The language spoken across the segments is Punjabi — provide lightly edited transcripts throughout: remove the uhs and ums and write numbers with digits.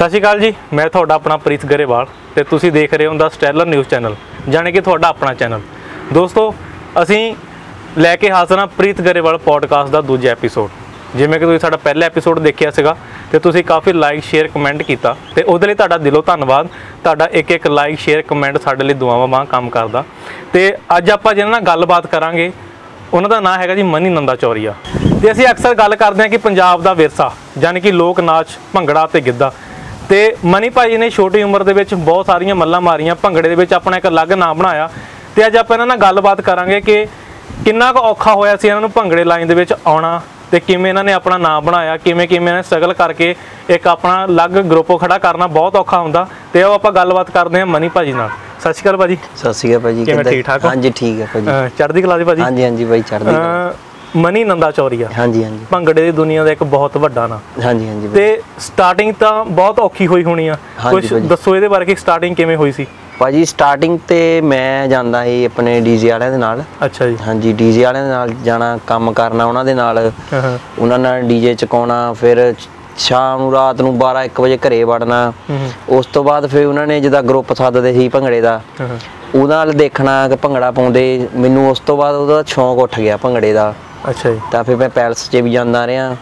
ਸਤਿ ਸ਼੍ਰੀ ਅਕਾਲ ਜੀ, ਮੈਂ ਤੁਹਾਡਾ ਆਪਣਾ ਪ੍ਰੀਤ ਗਰੇਵਾਲ ਤੇ ਤੁਸੀਂ ਦੇਖ ਰਹੇ ਹੋ ਦਾ ਸਟੈਲਰ ਨਿਊਜ਼ ਚੈਨਲ, ਜਾਣੀ ਕਿ ਤੁਹਾਡਾ ਆਪਣਾ ਚੈਨਲ। ਦੋਸਤੋ, ਅਸੀਂ ਲੈ ਕੇ ਹਾਜ਼ਰ ਹਾਂ ਪ੍ਰੀਤ ਗਰੇਵਾਲ ਪੋਡਕਾਸਟ ਦਾ ਦੂਜਾ ਐਪੀਸੋਡ। ਜਿਵੇਂ ਕਿ ਤੁਸੀਂ ਸਾਡਾ ਪਹਿਲਾ ਐਪੀਸੋਡ ਦੇਖਿਆ ਸੀਗਾ ਤੇ ਤੁਸੀਂ ਕਾਫੀ ਲਾਈਕ ਸ਼ੇਅਰ ਕਮੈਂਟ ਕੀਤਾ ਤੇ ਉਹਦੇ ਲਈ ਤੁਹਾਡਾ ਦਿਲੋਂ ਧੰਨਵਾਦ। ਤੁਹਾਡਾ ਇੱਕ ਲਾਈਕ ਸ਼ੇਅਰ ਕਮੈਂਟ ਸਾਡੇ ਲਈ ਦੁਆਵਾਂ ਵਾਂਗ ਕੰਮ ਕਰਦਾ। ਤੇ ਅੱਜ ਆਪਾਂ ਜਿਹਨਾਂ ਨਾਲ ਗੱਲਬਾਤ ਕਰਾਂਗੇ ਉਹਨਾਂ ਦਾ ਨਾਂ ਹੈਗਾ ਜੀ ਮਨੀ ਨੰਦਾ ਚੌਰੀਆ। ਤੇ ਅਸੀਂ ਅਕਸਰ ਗੱਲ ਕਰਦੇ ਹਾਂ ਕਿ ਪੰਜਾਬ ਦਾ ਵਿਰਸਾ ਯਾਨੀ ਕਿ ਲੋਕ ਨਾਚ ਭੰਗੜਾ ਤੇ ਗਿੱਧਾ। ਤੇ ਮਨੀ ਭਾਜੀ ਨੇ ਛੋਟੀ ਉਮਰ ਦੇ ਵਿੱਚ ਬਹੁਤ ਸਾਰੀਆਂ ਮੱਲਾਂ ਮਾਰੀਆਂ, ਭੰਗੜੇ ਦੇ ਵਿੱਚ ਆਪਣਾ ਇੱਕ ਅਲੱਗ ਨਾਮ ਬਣਾਇਆ। ਤੇ ਅੱਜ ਆਪਾਂ ਇਹਨਾਂ ਨਾਲ ਗੱਲਬਾਤ ਕਰਾਂਗੇ ਕਿ ਕਿੰਨਾ ਕੁ ਔਖਾ ਹੋਇਆ ਸੀ ਇਹਨਾਂ ਨੂੰ ਭੰਗੜੇ ਲਾਈਨ ਦੇ ਵਿੱਚ ਆਉਣਾ ਤੇ ਕਿਵੇਂ ਇਹਨਾਂ ਨੇ ਆਪਣਾ ਨਾਮ ਬਣਾਇਆ, ਕਿਵੇਂ ਇਹਨਾਂ ਨੇ ਸਟਰਗਲ ਕਰਕੇ ਇੱਕ ਆਪਣਾ ਅਲੱਗ ਗਰੁੱਪ ਖੜਾ ਕਰਨਾ ਬਹੁਤ ਔਖਾ ਹੁੰਦਾ। ਤੇ ਉਹ ਆਪਾਂ ਗੱਲਬਾਤ ਕਰਦੇ ਹਾਂ ਮਨੀ ਭਾਜੀ ਨਾਲ। ਸਤਿ ਸ਼੍ਰੀ ਅਕਾਲ ਭਾਜੀ। ਸਤਿ ਸ਼੍ਰੀ ਅਕਾਲ ਭਾਜੀ, ਕਿਵੇਂ ਠੀਕ ਠਾਕ? ਹਾਂਜੀ ਠੀਕ ਹੈ ਭਾਜੀ। ਚੜ੍ਹਦੀ ਕਲਾ ਜੀ ਭਾਜੀ। ਹਾਂਜੀ ਬਾਈ ਚੜ੍ਹਦੀ ਕਲਾ। ਮਨੀ ਨੰਦਾ ਚੌਰੀਆ, ਹਾਂਜੀ ਭੰਗੜੇ ਦੀ ਦੁਨੀਆ ਦਾ ਇੱਕ ਬਹੁਤ ਵੱਡਾ ਨਾਂ। ਹਾਂਜੀ ਤੇ ਸਟਾਰਟਿੰਗ ਤਾਂ ਬਹੁਤ ਔਖੀ ਹੋਈ ਹੋਣੀ ਆ, ਕੁਝ ਦੱਸੋ ਇਹਦੇ ਬਾਰੇ ਕਿ ਸਟਾਰਟਿੰਗ ਕਿਵੇਂ ਹੋਈ ਸੀ? ਭਾਜੀ ਸਟਾਰਟਿੰਗ ਤੇ ਮੈਂ ਜਾਂਦਾ ਸੀ ਆਪਣੇ ਡੀਜੇ ਵਾਲਿਆਂ ਦੇ ਨਾਲ। ਅੱਛਾ ਜੀ। ਹਾਂਜੀ, ਡੀਜੇ ਵਾਲਿਆਂ ਦੇ ਨਾਲ ਜਾਣਾ, ਕੰਮ ਕਰਨਾ ਉਹਨਾਂ ਦੇ ਨਾਲ, ਉਹਨਾਂ ਨਾਲ ਡੀਜੇ ਚਕਾਉਣਾ, ਫਿਰ ਸ਼ਾਮ ਨੂੰ ਰਾਤ ਨੂੰ 12-1 ਵਜੇ ਘਰੇ ਵੜਨਾ। ਉਸ ਤੋਂ ਬਾਅਦ ਫਿਰ ਉਹਨਾਂ ਨੇ ਜਿੱਦਾਂ ਗਰੁੱਪ ਸੱਦਦੇ ਸੀ ਭੰਗੜੇ ਦਾ, ਉਹਦੇ ਨਾਲ ਦੇਖਣਾ ਕਿ ਭੰਗੜਾ ਪਾਉਂਦੇ। ਮੈਨੂੰ ਉਸ ਤੋਂ ਬਾਅਦ ਉਹਦਾ ਸ਼ੌਂਕ ਉੱਠ ਗਿਆ ਭੰਗੜੇ ਦਾ। ਅੱਛਾ ਜੀ। ਤਾਂ ਫਿਰ ਮੈਂ ਪੈਲਸ 'ਚ ਵੀ ਜਾਂਦਾ ਰਿਹਾ।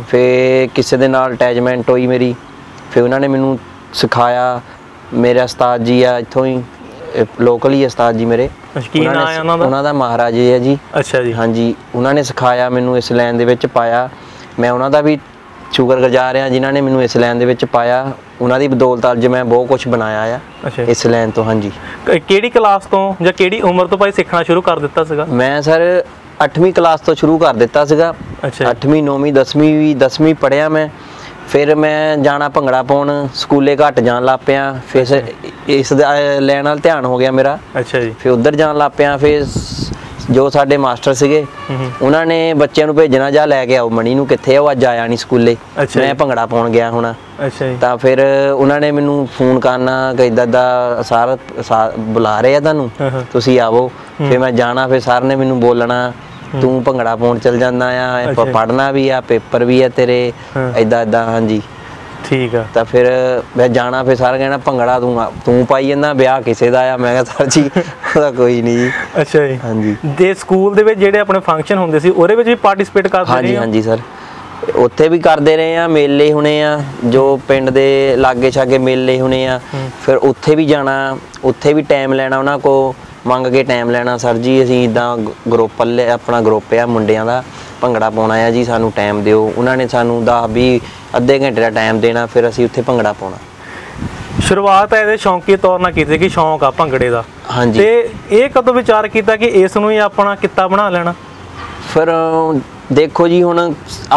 ਫਿਰ ਕਿਸੇ ਦੇ ਨਾਲ ਅਟੈਚਮੈਂਟ ਹੋਈ ਮੇਰੀ, ਫਿਰ ਉਹਨਾਂ ਨੇ ਮੈਨੂੰ ਸਿਖਾਇਆ। ਮੇਰੇ ਉਸਤਾਦ ਜੀ ਆ ਇੱਥੋਂ ਹੀ, ਲੋਕਲ ਹੀ ਉਸਤਾਦ ਜੀ ਮੇਰੇ। ਉਹਨਾਂ ਦਾ ਮਹਾਰਾਜ ਜੀ ਆ ਜੀ। ਅੱਛਾ ਜੀ। ਹਾਂਜੀ, ਉਹਨਾਂ ਨੇ ਸਿਖਾਇਆ ਮੈਨੂੰ, ਇਸ ਲਾਈਨ ਦੇ ਵਿੱਚ ਪਾਇਆ। ਮੈਂ ਉਹਨਾਂ ਦਾ ਵੀ ਸ਼ੁਕਰਗੁਜ਼ਾਰ ਹਾਂ ਜਿਨ੍ਹਾਂ ਨੇ ਮੈਨੂੰ ਇਸ ਲਾਈਨ ਦੇ ਵਿੱਚ ਪਾਇਆ। ਉਹਨਾਂ ਦੀ ਬਦੌਲਤ ਅੱਜ ਮੈਂ ਬਹੁਤ ਕੁਝ ਬਣਾਇਆ ਆ ਇਸ ਲਾਈਨ ਤੋਂ। ਹਾਂਜੀ। ਕਿਹੜੀ ਕਲਾਸ ਤੋਂ ਜਾਂ ਕਿਹੜੀ ਉਮਰ ਤੋਂ ਭਾਈ ਸਿੱਖਣਾ ਸ਼ੁਰੂ ਕਰ ਦਿੱਤਾ ਸੀਗਾ? ਮੈਂ ਸਰ 8ਵੀਂ ਕਲਾਸ ਤੋਂ ਸ਼ੁਰੂ ਕਰ ਦਿੱਤਾ ਸੀਗਾ। 8ਵੀਂ 9ਵੀਂ 10ਵੀਂ ਪੜ੍ਹਿਆ ਮੈਂ। ਫਿਰ ਮੈਂ ਜਾਣਾ ਭੰਗੜਾ ਪਾਉਣ, ਸਕੂਲੇ ਘੱਟ ਜਾਣ ਲੱਗ ਪਿਆ। ਫਿਰ ਇਸ ਲੈਣ ਨਾਲ ਧਿਆਨ ਹੋ ਗਿਆ ਮੇਰਾ। ਅੱਛਾ ਜੀ। ਫਿਰ ਉੱਧਰ ਜਾਣ ਲੱਗ ਪਿਆ। ਫਿਰ ਜੋ ਸਾਡੇ ਮਾਸਟਰ ਸੀਗੇ ਉਹਨਾਂ ਨੇ ਬੱਚਿਆਂ ਨੂੰ ਭੇਜਣਾ, ਜਾਂ ਲੈ ਕੇ ਆਓ ਮਣੀ ਨੂੰ, ਕਿੱਥੇ ਆ ਉਹ, ਅੱਜ ਆਇਆ ਨਹੀਂ ਸਕੂਲੇ, ਮੈਂ ਭੰਗੜਾ ਪਾਉਣ ਗਿਆ ਹੁਣ। ਤਾਂ ਫਿਰ ਉਹਨਾਂ ਨੇ ਮੈਨੂੰ ਫੋਨ ਕਰਨਾ ਕਿ ਇੱਦਾਂ ਦਾ ਸਰ ਬੁਲਾ ਰਹੇ ਆ ਤੁਹਾਨੂੰ, ਤੁਸੀਂ ਆਵੋ। ਫਿਰ ਮੈਂ ਜਾਣਾ, ਫਿਰ ਸਰ ਨੇ ਮੈਨੂੰ ਬੋਲਣਾ ਤੂੰ ਭੰਗੜਾ ਪਾਉਣ ਚਲ ਜਾਂਦਾ ਆ, ਪੜ੍ਹਨਾ ਵੀ ਆ, ਪੇਪਰ ਵੀ ਆ ਤੇਰੇ, ਏਦਾਂ। ਹਾਂਜੀ ਠੀਕ ਆ। ਤਾਂ ਫਿਰ ਮੈਂ ਜਾਣਾ, ਫਿਰ ਸਾਰਾ ਕਹਿਣਾ ਭੰਗੜਾ ਤੂੰ ਪਾਈ ਜਾਂਦਾ, ਵਿਆਹ ਕਿਸੇ ਦਾ ਆ। ਮੈਂ ਕਿਹਾ ਸਰ ਜੀ ਉਹਦਾ ਕੋਈ ਨਹੀਂ ਜੀ। ਅੱਛਾ ਜੀ। ਹਾਂਜੀ। ਤੇ ਸਕੂਲ ਦੇ ਵਿੱਚ ਜਿਹੜੇ ਆਪਣੇ ਫੰਕਸ਼ਨ ਹੁੰਦੇ ਸੀ ਉਹਦੇ ਵਿੱਚ ਵੀ ਪਾਰਟਿਸਿਪੇਟ ਕਰਦੇ ਰਹੇ? ਹਾਂਜੀ ਸਰ, ਉੱਥੇ ਵੀ ਕਰਦੇ ਰਹੇ ਆ। ਮੇਲੇ ਹੋਣੇ ਆ, ਜੋ ਪਿੰਡ ਦੇ ਲਾਗੇ ਛਾਗੇ ਮੇਲੇ ਹੋਣੇ ਆ, ਫਿਰ ਉੱਥੇ ਵੀ ਜਾਣਾ, ਉੱਥੇ ਵੀ ਟਾਈਮ ਲੈਣਾ, ਉਹਨਾਂ ਕੋਲ ਮੰਗ ਕੇ ਟਾਈਮ ਲੈਣਾ। ਸਰ ਜੀ ਅਸੀਂ ਇੱਦਾਂ ਆਪਣਾ ਗਰੁੱਪ ਆ ਮੁੰਡਿਆਂ ਦਾ, ਭੰਗੜਾ ਪਾਉਣਾ ਆ ਜੀ, ਸਾਨੂੰ ਟਾਈਮ ਦਿਓ। ਉਹਨਾਂ ਨੇ ਸਾਨੂੰ 10-20 ਅੱਧੇ ਘੰਟੇ ਦਾ ਟਾਈਮ ਦੇਣਾ, ਫਿਰ ਅਸੀਂ ਉੱਥੇ ਭੰਗੜਾ ਪਾਉਣਾ। ਸ਼ੁਰੂਆਤ ਇਹਦੇ ਸ਼ੌਂਕੀ ਤੌਰ ਨਾਲ ਕੀਤੀ ਕਿ ਸ਼ੌਂਕ ਆ ਭੰਗੜੇ ਦਾ। ਹਾਂਜੀ। ਤੇ ਇਹ ਕਦੋਂ ਵਿਚਾਰ ਕੀਤਾ ਕਿ ਇਸ ਨੂੰ ਹੀ ਆਪਣਾ ਕਿੱਤਾ ਬਣਾ ਲੈਣਾ? ਫਿਰ ਦੇਖੋ ਜੀ, ਹੁਣ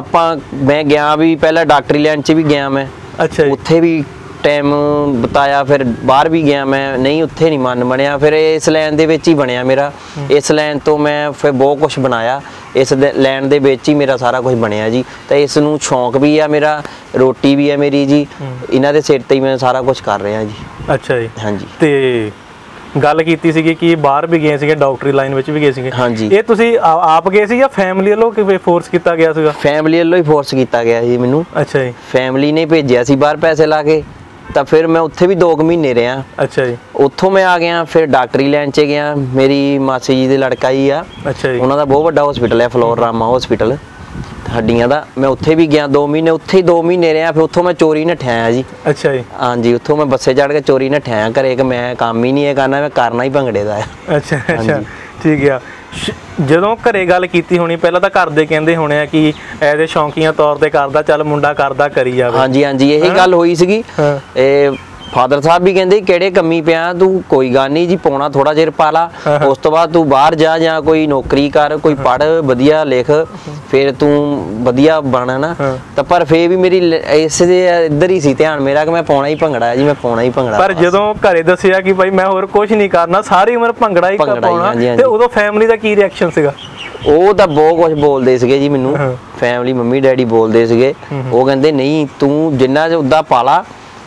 ਮੈਂ ਗਿਆ ਵੀ ਪਹਿਲਾਂ ਡਾਕਟਰੀ ਲਾਈਨ 'ਚ ਵੀ ਗਿਆ ਮੈਂ। ਅੱਛਾ। ਉੱਥੇ ਵੀ ਟਾਈਮ ਬਿਤਾਇਆ, ਫਿਰ ਬਾਹਰ ਵੀ ਗਿਆ ਮੈਂ, ਨਹੀਂ ਉੱਥੇ ਨਹੀਂ ਮਨ ਬਣਿਆ। ਫਿਰ ਇਸ ਲਾਈਨ ਦੇ ਵਿੱਚ ਹੀ ਬਣਿਆ ਮੇਰਾ। ਇਸ ਲਾਈਨ ਤੋਂ ਮੈਂ ਫਿਰ ਬਹੁਤ ਕੁਛ ਬਣਾਇਆ, ਇਸ ਲਾਈਨ ਦੇ ਵਿੱਚ ਹੀ ਮੇਰਾ ਸਾਰਾ ਕੁਝ ਬਣਿਆ ਜੀ। ਤਾਂ ਇਸ ਨੂੰ ਸ਼ੌਂਕ ਵੀ ਆ ਮੇਰਾ, ਰੋਟੀ ਵੀ ਆ ਮੇਰੀ ਜੀ, ਇਹਨਾਂ ਦੇ ਸਿਰ ਤੇ ਹੀ ਮੈਂ ਸਾਰਾ ਕੁਝ ਕਰ ਰਿਹਾ ਜੀ। ਅੱਛਾ ਜੀ। ਹਾਂਜੀ। ਤੇ ਗੱਲ ਕੀਤੀ ਸੀਗੀ ਕਿ ਬਾਹਰ ਵੀ ਗਏ ਸੀਗੇ, ਡਾਕਟਰੀ ਲਾਈਨ ਵਿੱਚ ਵੀ ਗਏ ਸੀਗੇ। ਹਾਂਜੀ। ਇਹ ਤੁਸੀਂ ਆਪ ਗਏ ਸੀ ਜਾਂ ਫੈਮਿਲੀ ਵੱਲੋਂ ਕਿਵੇਂ ਫੋਰਸ ਕੀਤਾ ਗਿਆ ਸੀਗਾ? ਫੈਮਿਲੀ ਵੱਲੋਂ ਹੀ ਫੋਰਸ ਕੀਤਾ ਗਿਆ ਜੀ ਮੈਨੂੰ। ਅੱਛਾ ਜੀ। ਫੈਮਿਲੀ ਨੇ ਭੇਜਿਆ ਸੀ ਬਾਹਰ ਪੈਸੇ ਲਾ ਕੇ। ਤਾਂ ਫਿਰ ਮੈਂ ਉੱਥੇ ਵੀ 2 ਮਹੀਨੇ ਰਿਹਾ। ਅੱਛਾ ਜੀ। ਉੱਥੋਂ ਮੈਂ ਆ ਗਿਆ, ਫਿਰ ਡਾਕਟਰੀ ਲਾਈਨ 'ਚ ਗਿਆ। ਮੇਰੀ ਮਾਸੀ ਜੀ ਦੇ ਲੜਕਾ ਹੀ ਆ। ਅੱਛਾ ਜੀ। ਉਹਨਾਂ ਦਾ ਬਹੁਤ ਵੱਡਾ ਹਸਪੀਟਲ ਹੈ, ਫਲੋਰ ਰਾਮਾ ਹਸਪੀਟਲ ਹੱਡੀਆਂ ਦਾ। ਮੈਂ ਉੱਥੇ ਵੀ ਗਿਆ 2 ਮਹੀਨੇ, ਉੱਥੇ ਹੀ 2 ਮਹੀਨੇ ਰਿਹਾ। ਫਿਰ ਉੱਥੋਂ ਮੈਂ ਚੋਰੀ ਨੱਠਿਆ ਆ ਜੀ। ਅੱਛਾ ਜੀ। ਹਾਂਜੀ, ਉੱਥੋਂ ਮੈਂ ਬੱਸੇ ਚੜ੍ਹ ਕੇ ਚੋਰੀ ਨੱਠਿਆ ਘਰੇ ਕਿ ਮੈਂ ਕੰਮ ਹੀ ਨਹੀਂ ਇਹ ਕਰਨਾ, ਮੈਂ ਕਰਨਾ ਹੀ ਭੰਗੜੇ ਦਾ ਆ। ਅੱਛਾ ਠੀਕ ਆ। ਜਦੋਂ ਘਰੇ ਗੱਲ ਕੀਤੀ ਹੋਣੀ, ਪਹਿਲਾਂ ਤਾਂ ਘਰ ਦੇ ਕਹਿੰਦੇ ਹੋਣੇ ਆ ਕਿ ਐਜ਼ ਸ਼ੌਂਕੀਆਂ ਤੌਰ ਤੇ ਕਰਦਾ, ਚੱਲ ਮੁੰਡਾ ਕਰਦਾ ਕਰੀ ਜਾਵੇ। ਹਾਂਜੀ ਇਹੀ ਗੱਲ ਹੋਈ ਸੀਗੀ। ਇਹ ਫਾਦਰ ਸਾਹਿਬ ਵੀ ਕਹਿੰਦੇ ਕਿਹੜੇ ਕੰਮੀ ਪਿਆ ਤੂੰ, ਕੋਈ ਗੱਲ ਨਹੀਂ ਜੀ, ਪਾਉਣਾ ਥੋੜਾ ਚਿਰ ਪਾ ਲਾ, ਉਸ ਤੋਂ ਬਾਅਦ ਤੂੰ ਬਾਹਰ ਜਾ, ਜਾਂ ਕੋਈ ਨੌਕਰੀ ਕਰ, ਕੋਈ ਪੜ੍ਹ, ਵਧੀਆ ਲਿਖ, ਫਿਰ ਤੂੰ ਵਧੀਆ ਬਣ ਨਾ। ਤਾਂ ਪਰ ਫੇਰ ਵੀ ਮੇਰੀ ਇਸ ਦੇ ਇੱਧਰ ਹੀ ਸੀ ਧਿਆਨ ਮੇਰਾ ਕਿ ਮੈਂ ਪਾਉਣਾ ਹੀ ਭੰਗੜਾ ਜੀ, ਮੈਂ ਪਾਉਣਾ ਹੀ ਭੰਗੜਾ। ਪਰ ਜਦੋਂ ਘਰੇ ਦੱਸਿਆ ਕਿ ਭਾਈ ਮੈਂ ਹੋਰ ਕੁਝ ਨਹੀਂ ਕਰਨਾ, ਸਾਰੀ ਉਮਰ ਭੰਗੜਾ ਹੀ ਪਾਉਣਾ, ਤੇ ਉਦੋਂ ਫੈਮਿਲੀ ਦਾ ਕੀ ਰਿਐਕਸ਼ਨ ਸੀਗਾ? ਉਹ ਤਾਂ ਬਹੁਤ ਕੁਝ ਬੋਲਦੇ ਸੀਗੇ ਜੀ ਮੈਨੂੰ, ਫੈਮਿਲੀ ਮੰਮੀ ਡੈਡੀ ਬੋਲਦੇ ਸੀਗੇ। ਉਹ ਕਹਿੰਦੇ ਨਹੀਂ ਤੂੰ ਜਿੰਨਾ ਉੱਦਾਂ ਪਾ ਲਾ,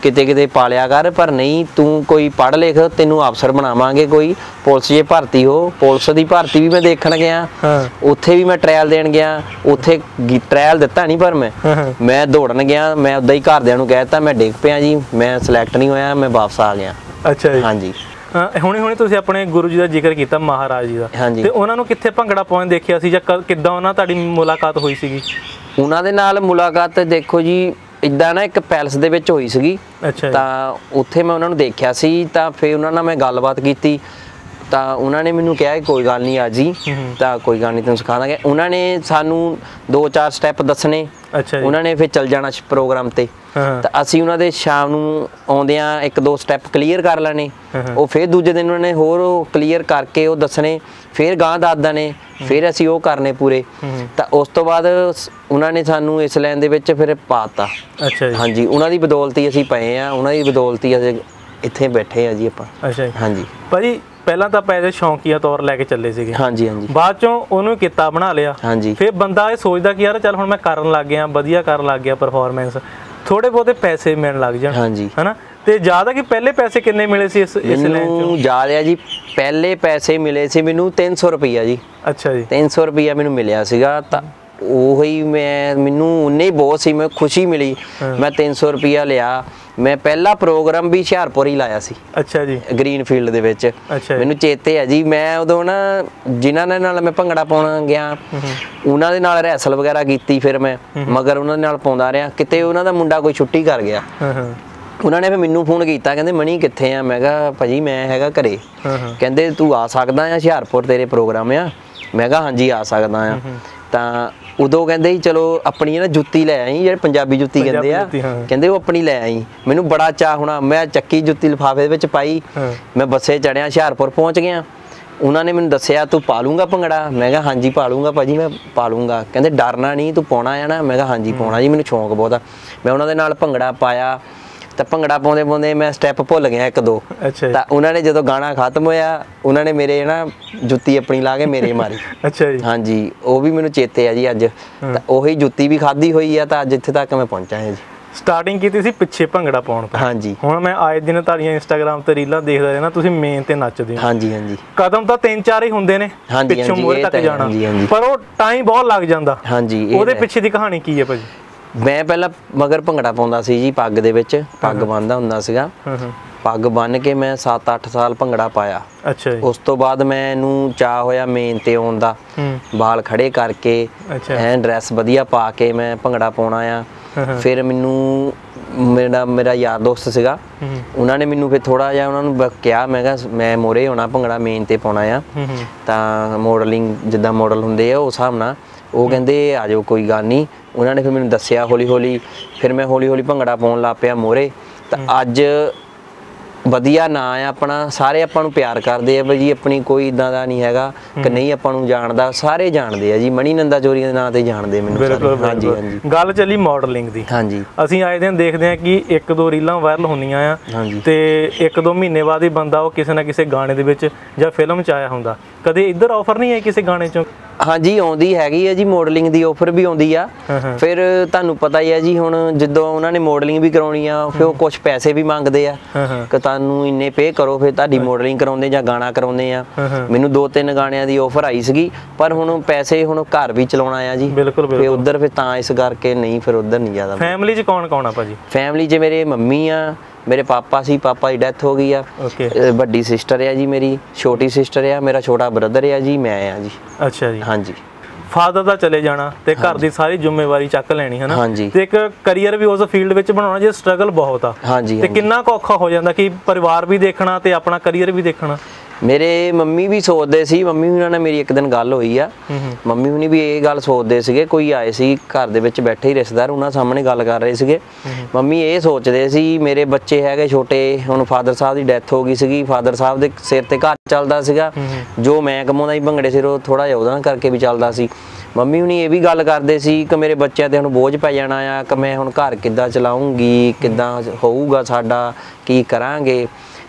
ਕਿਤੇ ਕਿਤੇ ਪਾਲਿਆ ਕਰ, ਪਰ ਨਹੀਂ ਤੂੰ ਕੋਈ ਪੜ੍ਹ ਲਿਖ, ਤੈਨੂੰ ਅਫਸਰ ਬਣਾਵਾਂਗੇ, ਕੋਈ ਪੁਲਿਸ 'ਚ ਭਰਤੀ ਹੋ। ਪੁਲਿਸ ਦੀ ਭਰਤੀ ਵੀ ਮੈਂ ਦੇਖਣ ਗਿਆ, ਉੱਥੇ ਵੀ ਮੈਂ ਟ੍ਰਾਇਲ ਦੇਣ ਗਿਆ, ਉੱਥੇ ਟ੍ਰਾਇਲ ਦਿੱਤਾ ਨਹੀਂ, ਪਰ ਮੈਂ ਦੌੜਨ ਗਿਆ, ਮੈਂ ਉੱਦਾਂ ਹੀ ਘਰਦਿਆਂ ਨੂੰ ਕਹਿ ਦਿੱਤਾ ਮੈਂ ਡਿੱਗ ਪਿਆ ਜੀ, ਮੈਂ ਸਿਲੈਕਟ ਨਹੀਂ ਹੋਇਆ, ਮੈਂ ਵਾਪਸ ਆ ਗਿਆ। ਅੱਛਾ ਜੀ। ਹਾਂਜੀ। ਹੁਣੇ ਤੁਸੀਂ ਆਪਣੇ ਗੁਰੂ ਜੀ ਦਾ ਜ਼ਿਕਰ ਕੀਤਾ, ਮਹਾਰਾਜ ਜੀ ਦਾ, ਤੇ ਉਹਨਾਂ ਨੂੰ ਕਿੱਥੇ ਭੰਗੜਾ ਪਾਉਂਦੇ ਦੇਖਿਆ ਸੀ, ਜਾਂ ਕਿੱਦਾਂ ਉਹਨਾਂ ਤੁਹਾਡੀ ਮੁਲਾਕਾਤ ਹੋਈ ਸੀਗੀ? ਉਹਨਾਂ ਦੇ ਨਾਲ ਮੁਲਾਕਾਤ ਦੇਖੋ ਜੀ ਇੱਦਾਂ ਨਾ, ਇੱਕ ਪੈਲਸ ਦੇ ਵਿੱਚ ਹੋਈ ਸੀਗੀ। ਤਾਂ ਉੱਥੇ ਮੈਂ ਉਹਨਾਂ ਨੂੰ ਦੇਖਿਆ ਸੀ, ਤਾਂ ਫਿਰ ਉਹਨਾਂ ਨਾਲ ਮੈਂ ਗੱਲਬਾਤ ਕੀਤੀ, ਤਾਂ ਉਹਨਾਂ ਨੇ ਮੈਨੂੰ ਕਿਹਾ ਕੋਈ ਗੱਲ ਨਹੀਂ ਆ ਜੀ, ਤਾਂ ਕੋਈ ਗੱਲ ਨਹੀਂ ਤੈਨੂੰ ਸਿਖਾ ਦਾਂਗੇ। ਉਹਨਾਂ ਨੇ ਸਾਨੂੰ 2-4 ਸਟੈਪ ਦੱਸਣੇ, ਉਹਨਾਂ ਨੇ ਫਿਰ ਚੱਲ ਜਾਣਾ ਪ੍ਰੋਗਰਾਮ ਤੇ, ਤਾਂ ਅਸੀਂ ਉਹਨਾਂ ਦੇ ਸ਼ਾਮ ਨੂੰ ਆਉਂਦਿਆਂ 1-2 ਸਟੈਪ ਕਲੀਅਰ ਕਰ ਲੈਣੇ, ਉਹ ਫਿਰ ਦੂਜੇ ਦਿਨ ਉਹਨਾਂ ਨੇ ਹੋਰ ਕਲੀਅਰ ਕਰਕੇ ਉਹ ਦੱਸਣੇ, ਫਿਰ ਗਾਂ ਦੱਸ ਦੇਣੇ, ਫਿਰ ਅਸੀਂ ਉਹ ਕਰਨੇ ਪੂਰੇ। ਤਾਂ ਉਸ ਤੋਂ ਬਾਅਦ ਉਹਨਾਂ ਨੇ ਸਾਨੂੰ ਇਸ ਲਾਈਨ ਦੇ ਵਿੱਚ ਫਿਰ ਪਾਤਾ। ਹਾਂਜੀ, ਉਹਨਾਂ ਦੀ ਬਦੌਲਤ ਹੀ ਅਸੀਂ ਪਏ ਆ, ਉਹਨਾਂ ਦੀ ਬਦੌਲਤ ਹੀ ਅਸੀਂ ਇੱਥੇ ਬੈਠੇ ਆ ਜੀ ਆਪਾਂ। ਹਾਂਜੀ ਭਾਜੀ, ਪਹਿਲਾਂ ਤਾਂ ਆਪਾਂ ਇਹਦੇ ਸ਼ੌਂਕੀਆ ਤੌਰ ਲੈ ਕੇ ਚੱਲੇ ਸੀਗੇ, ਹਾਂਜੀ ਹਾਂਜੀ, ਬਾਅਦ ਚੋਂ ਉਹਨੂੰ ਕਿੱਤਾ ਬਣਾ ਲਿਆ। ਹਾਂਜੀ, ਫਿਰ ਬੰਦਾ ਇਹ ਸੋਚਦਾ ਕਿ ਯਾਰ ਚੱਲ ਹੁਣ ਮੈਂ ਕਰਨ ਲੱਗ ਗਿਆ, ਵਧੀਆ ਕਰਨ ਲੱਗ ਗਿਆ, ਪਰਫਾਰਮੈਂਸ, ਥੋੜੇ ਬਹੁਤੇ ਪੈਸੇ ਮਿਲਣ ਲੱਗ ਜਾਣ, ਹਾਂਜੀ, ਹਨਾ। ਤੇ ਜ਼ਿਆਦਾ ਕਿ ਪਹਿਲੇ ਪੈਸੇ ਕਿੰਨੇ ਮਿਲੇ ਸੀ ਇਸ ਲਾਈਨ ਚੋਂ? ਯਾਦ ਆ ਜੀ, ਪਹਿਲੇ ਪੈਸੇ ਮਿਲੇ ਸੀ ਮੈਨੂੰ 300 ਰੁਪਈਆ ਜੀ। ਅੱਛਾ ਜੀ। 300 ਰੁਪਈਆ ਮੈਨੂੰ ਮਿਲਿਆ ਸੀਗਾ, ਤਾਂ ਉਹੀ ਮੈਨੂੰ ਉਨੇ ਹੀ ਬਹੁਤ ਸੀ, ਮੈਂ ਖੁਸ਼ੀ ਮਿਲੀ, ਮੈਂ 300 ਰੁਪਈਆ ਲਿਆ। ਮੈਂ ਪਹਿਲਾ ਪ੍ਰੋਗਰਾਮ ਵੀ ਹੁਸ਼ਿਆਰਪੁਰ ਹੀ ਲਾਇਆ ਸੀ। ਅੱਛਾ ਜੀ। ਗ੍ਰੀਨ ਫੀਲਡ ਦੇ ਵਿੱਚ। ਮੈਨੂੰ ਚੇਤੇ ਹੈ ਜੀ, ਮੈਂ ਉਦੋਂ ਨਾ ਜਿਨ੍ਹਾਂ ਦੇ ਨਾਲ ਮੈਂ ਭੰਗੜਾ ਪਾਉਣਾ ਗਿਆ, ਉਹਨਾਂ ਦੇ ਨਾਲ ਰਿਹਰਸਲ ਵਗੈਰਾ ਕੀਤੀ, ਫਿਰ ਮੈਂ ਮਗਰ ਉਹਨਾਂ ਦੇ ਨਾਲ ਪਾਉਂਦਾ ਰਿਹਾ। ਕਿਤੇ ਉਹਨਾਂ ਦਾ ਮੁੰਡਾ ਕੋਈ ਛੁੱਟੀ ਕਰ ਗਿਆ, ਉਹਨਾਂ ਨੇ ਫਿਰ ਮੈਨੂੰ ਫੋਨ ਕੀਤਾ, ਕਹਿੰਦੇ ਮਣੀ ਕਿੱਥੇ ਆ? ਮੈਂ ਕਿਹਾ ਭਾਜੀ ਮੈਂ ਹੈਗਾ ਘਰੇ। ਕਹਿੰਦੇ ਤੂੰ ਆ ਸਕਦਾ ਆ ਹੁਸ਼ਿਆਰਪੁਰ, ਤੇਰੇ ਪ੍ਰੋਗਰਾਮ ਆ? ਮੈਂ ਕਿਹਾ ਹਾਂਜੀ ਆ ਸਕਦਾ ਆ। ਤਾਂ ਉਦੋਂ ਕਹਿੰਦੇ ਸੀ ਚਲੋ ਆਪਣੀ ਨਾ ਜੁੱਤੀ ਲੈ ਆਈ, ਜਿਹੜੇ ਪੰਜਾਬੀ ਜੁੱਤੀ ਕਹਿੰਦੇ ਆ, ਕਹਿੰਦੇ ਉਹ ਆਪਣੀ ਲੈ ਆਈ। ਮੈਨੂੰ ਬੜਾ ਚਾਅ ਹੋਣਾ, ਮੈਂ ਚੱਕੀ ਜੁੱਤੀ ਲਿਫਾਫੇ ਦੇ ਵਿੱਚ ਪਾਈ, ਮੈਂ ਬੱਸੇ ਚੜਿਆ, ਹੁਸ਼ਿਆਰਪੁਰ ਪਹੁੰਚ ਗਿਆ। ਉਹਨਾਂ ਨੇ ਮੈਨੂੰ ਦੱਸਿਆ ਤੂੰ ਪਾ ਲੂੰਗਾ ਭੰਗੜਾ? ਮੈਂ ਕਿਹਾ ਹਾਂਜੀ ਪਾ ਲੂੰਗਾ ਭਾਜੀ, ਮੈਂ ਪਾ ਲੂੰਗਾ। ਕਹਿੰਦੇ ਡਰਨਾ ਨਹੀਂ, ਤੂੰ ਪਾਉਣਾ ਆ ਨਾ? ਮੈਂ ਕਿਹਾ ਹਾਂਜੀ ਪਾਉਣਾ ਜੀ, ਮੈਨੂੰ ਸ਼ੌਂਕ ਬਹੁਤ ਆ। ਮੈਂ ਉਹਨਾਂ ਦੇ ਨਾਲ ਭੰਗੜਾ ਪਾਇਆ, ਤਾਂ ਭੰਗੜਾ ਪਾਉਂਦੇ ਪਾਉਂਦੇ ਮੈਂ ਸਟੈਪ ਭੁੱਲ ਗਿਆ 1-2। ਤਾਂ ਉਹਨਾਂ ਨੇ ਜਦੋਂ ਗਾਣਾ ਖਤਮ ਹੋਇਆ, ਉਹਨਾਂ ਨੇ ਮੇਰੇ ਨਾ ਜੁੱਤੀ ਆਪਣੀ ਲਾ ਕੇ ਮੇਰੇ ਮਾਰੀ। ਅੱਛਾ ਜੀ। ਹਾਂਜੀ, ਉਹ ਵੀ ਮੈਨੂੰ ਚੇਤੇ ਆ ਜੀ ਅੱਜ। ਤਾਂ ਉਹੀ ਜੁੱਤੀ ਵੀ ਖਾਧੀ ਹੋਈ ਆ, ਤਾਂ ਅੱਜ ਇੱਥੇ ਤੱਕ ਮੈਂ ਪਹੁੰਚਾ ਹਾਂ ਜੀ। ਸਟਾਰਟਿੰਗ ਕੀਤੀ ਸੀ ਪਿੱਛੇ ਭੰਗੜਾ ਪਾਉਣ ਤੋਂ। ਹਾਂਜੀ। ਹੁਣ ਮੈਂ ਆਏ ਦਿਨ ਤੁਹਾਡੀਆਂ ਇੰਸਟਾਗ੍ਰਾਮ ਤੇ ਰੀਲਾਂ ਦੇਖਦਾ ਰਹਿਣਾ, ਤੁਸੀਂ ਮੇਨ ਤੇ ਨੱਚਦੇ ਹੋ। ਹਾਂਜੀ ਹਾਂਜੀ। ਕਦਮ ਤਾਂ 3-4 ਹੀ ਹੁੰਦੇ ਨੇ ਪਿੱਛੋਂ ਮੂਹਰੇ ਤੱਕ ਜਾਣਾ, ਪਰ ਉਹ ਟਾਈਮ ਬਹੁਤ ਲੱਗ ਜਾਂਦਾ। ਹਾਂਜੀ। ਉਹਦੇ ਪਿੱਛੇ ਦੀ ਕਹਾਣੀ ਕੀ ਹੈ ਭਾਜੀ? ਮੈਂ ਪਹਿਲਾਂ ਮਗਰ ਭੰਗੜਾ ਪਾਉਂਦਾ ਸੀ ਜੀ, ਪੱਗ ਦੇ ਵਿੱਚ ਪੱਗ ਬੰਨ੍ਹਦਾ ਹੁੰਦਾ ਸੀਗਾ। ਪੱਗ ਬੰਨ੍ਹ ਕੇ ਮੈਂ 7-8 ਸਾਲ ਭੰਗੜਾ ਪਾਇਆ। ਅੱਛਾ ਜੀ। ਉਸ ਤੋਂ ਬਾਅਦ ਮੈਨੂੰ ਚਾਅ ਹੋਇਆ ਮੇਨ ਤੇ ਆਉਣ ਦਾ, ਵਾਲ ਖੜੇ ਕਰਕੇ ਐਨ ਡਰੈਸ ਵਧੀਆ ਪਾ ਕੇ ਮੈਂ ਭੰਗੜਾ ਪਾਉਣਾ ਆ। ਫਿਰ ਮੈਨੂੰ ਮੇਰਾ ਯਾਰ ਦੋਸਤ ਸੀਗਾ, ਉਹਨਾਂ ਨੇ ਮੈਨੂੰ ਫਿਰ ਥੋੜਾ ਜਿਹਾ ਉਹਨਾਂ ਨੂੰ ਕਿਹਾ, ਮੈਂ ਕਿਹਾ ਮੈਂ ਮੋਰੇ ਹੋਣਾ, ਭੰਗੜਾ ਮੇਨ ਤੇ ਪਾਉਣਾ ਆ, ਤਾਂ ਮਾਡਲਿੰਗ ਜਿੱਦਾਂ ਮਾਡਲ ਹੁੰਦੇ ਆ ਉਸ ਹਿਸਾਬ ਨਾਲ। ਉਹ ਕਹਿੰਦੇ ਆ ਜਾਓ ਕੋਈ ਗੱਲ ਨਹੀਂ। ਉਹਨਾਂ ਨੇ ਫਿਰ ਮੈਨੂੰ ਦੱਸਿਆ ਹੌਲੀ ਹੌਲੀ, ਫਿਰ ਮੈਂ ਹੌਲੀ ਹੌਲੀ ਭੰਗੜਾ ਪਾਉਣ ਲੱਗ ਪਿਆ ਮੋਰੇ। ਤਾਂ ਅੱਜ ਵਧੀਆ ਨਾਂ ਆ ਆਪਣਾ, ਸਾਰੇ ਆਪਾਂ ਨੂੰ ਪਿਆਰ ਕਰਦੇ ਆ ਜੀ, ਆਪਣੀ ਕੋਈ ਇਦਾਂ ਦਾ ਨਹੀਂ ਹੈਗਾ ਕਿ ਨਹੀਂ ਆਪਾਂ ਨੂੰ ਜਾਣਦਾ, ਸਾਰੇ ਜਾਣਦੇ ਆ ਜੀ। ਮਣੀ ਨੰਦਾ ਚੋਰੀ ਦੇ ਨਾਂ ਤੇ ਜਾਣਦੇ ਮੈਨੂੰ ਸਾਰੇ। ਹਾਂਜੀ ਹਾਂਜੀ। ਗੱਲ ਚੱਲੀ ਮਾਡਲਿੰਗ ਦੀ। ਹਾਂਜੀ। ਅਸੀਂ ਆਏ ਦਿਨ ਦੇਖਦੇ ਆ ਕਿ 1-2 ਰੀਲਾਂ ਵਾਇਰਲ ਹੁੰਦੀਆਂ ਆ, ਤੇ 1-2 ਮਹੀਨੇ ਬਾਅਦ ਹੀ ਬੰਦਾ ਉਹ ਕਿਸੇ ਨਾ ਕਿਸੇ ਗਾਣੇ ਦੇ ਵਿੱਚ ਜਾਂ ਫਿਲਮ 'ਚ ਆਇਆ ਹੁੰਦਾ। ਕਦੇ ਇੱਧਰ ਆਫਰ ਨਹੀਂ ਆਈ ਕਿਸੇ ਗਾਣੇ 'ਚੋਂ? ਹਾਂਜੀ ਆਉਂਦੀ ਹੈਗੀ ਆ ਜੀ, ਮਾਡਲਿੰਗ ਦੀ ਆਫਰ ਵੀ ਆਉਂਦੀ ਆ। ਫਿਰ ਤੁਹਾਨੂੰ ਪਤਾ ਹੀ ਆ ਜੀ, ਹੁਣ ਜਦੋਂ ਉਹਨਾਂ ਨੇ ਮਾਡਲਿੰਗ ਵੀ ਕਰਾਉਣੀ ਆ, ਫਿਰ ਉਹ ਕੁਝ ਪੈਸੇ ਵੀ ਮੰਗਦੇ ਆ ਕਿ ਤੁਹਾਨੂੰ ਇੰਨੇ ਪੇ ਕਰੋ, ਫਿਰ ਤੁਹਾਡੀ ਮਾਡਲਿੰਗ ਕਰਾਉਂਦੇ ਜਾਂ ਗਾਣਾ ਕਰਾਉਂਦੇ ਆ। ਮੈਨੂੰ 2-3 ਗਾਣਿਆਂ ਦੀ ਆਫਰ ਆਈ ਸੀਗੀ, ਪਰ ਹੁਣ ਪੈਸੇ ਹੁਣ ਘਰ ਵੀ ਚਲਾਉਣਾ ਆ ਜੀ। ਫਿਰ ਉਧਰ ਫਿਰ ਤਾਂ ਇਸ ਕਰਕੇ ਨਹੀਂ, ਫਿਰ ਉਧਰ ਨਹੀਂ ਜ਼ਿਆਦਾ। ਫੈਮਿਲੀ 'ਚ ਕੌਣ ਕੌਣ ਆ ਭਾਜੀ? ਫੈਮਿਲੀ 'ਚ ਮੇਰੇ ਮੰਮੀ ਆ, ਮੇਰੇ ਪਾਪਾ ਸੀ, ਪਾਪਾ ਦੀ ਡੈਥ ਹੋ ਗਈ ਆ। ਵੱਡੀ ਸਿਸਟਰ ਆ ਜੀ ਮੇਰੀ, ਛੋਟੀ ਸਿਸਟਰ ਆ, ਮੇਰਾ ਛੋਟਾ ਬ੍ਰਦਰ ਆ ਜੀ, ਮੈਂ ਆ ਜੀ। ਅੱਛਾ ਜੀ। ਹਾਂਜੀ। ਫਾਦਰ ਦਾ ਚਲੇ ਜਾਣਾ ਤੇ ਘਰ ਦੀ ਸਾਰੀ ਜ਼ਿੰਮੇਵਾਰੀ ਚੱਕ ਲੈਣੀ, ਹਨਾ। ਤੇ ਇੱਕ ਕਰੀਅਰ ਵੀ ਉਸ ਫੀਲਡ ਵਿੱਚ ਬਣਾਉਣਾ, ਜੇ ਸਟਰਗਲ ਬਹੁਤ ਆ, ਤੇ ਕਿੰਨਾ ਕੁ ਔਖਾ ਹੋ ਜਾਂਦਾ ਕਿ ਪਰਿਵਾਰ ਵੀ ਦੇਖਣਾ ਤੇ ਆਪਣਾ ਕਰੀਅਰ ਵੀ ਦੇਖਣਾ। ਮੇਰੇ ਮੰਮੀ ਵੀ ਸੋਚਦੇ ਸੀ, ਮੰਮੀ ਹੁਣਾਂ ਨਾਲ ਮੇਰੀ ਇੱਕ ਦਿਨ ਗੱਲ ਹੋਈ ਆ, ਮੰਮੀ ਹੁਣੀ ਵੀ ਇਹ ਗੱਲ ਸੋਚਦੇ ਸੀਗੇ। ਕੋਈ ਆਏ ਸੀ ਘਰ ਦੇ ਵਿੱਚ ਬੈਠੇ ਹੀ ਰਿਸ਼ਤੇਦਾਰ, ਉਹਨਾਂ ਸਾਹਮਣੇ ਗੱਲ ਕਰ ਰਹੇ ਸੀਗੇ। ਮੰਮੀ ਇਹ ਸੋਚਦੇ ਸੀ ਮੇਰੇ ਬੱਚੇ ਹੈਗੇ ਛੋਟੇ, ਹੁਣ ਫਾਦਰ ਸਾਹਿਬ ਦੀ ਡੈਥ ਹੋ ਗਈ ਸੀਗੀ, ਫਾਦਰ ਸਾਹਿਬ ਦੇ ਸਿਰ ਤੇ ਘਰ ਚੱਲਦਾ ਸੀਗਾ, ਜੋ ਮੈਂ ਕਮਾਉਂਦਾ ਸੀ ਭੰਗੜੇ ਸਿਰ ਉਹ ਥੋੜਾ ਜਿਹਾ ਉਹਦਾ ਕਰਕੇ ਵੀ ਚੱਲਦਾ ਸੀ। ਮੰਮੀ ਹੁਣੀ ਇਹ ਵੀ ਗੱਲ ਕਰਦੇ ਸੀ ਕਿ ਮੇਰੇ ਬੱਚਿਆਂ ਤੇ ਹੁਣ ਬੋਝ ਪੈ ਜਾਣਾ ਆ, ਕਿ ਮੈਂ ਹੁਣ ਘਰ ਕਿੱਦਾਂ ਚਲਾਉਂਗੀ, ਕਿੱਦਾਂ ਹੋਊਗਾ ਸਾਡਾ, ਕੀ ਕਰਾਂਗੇ।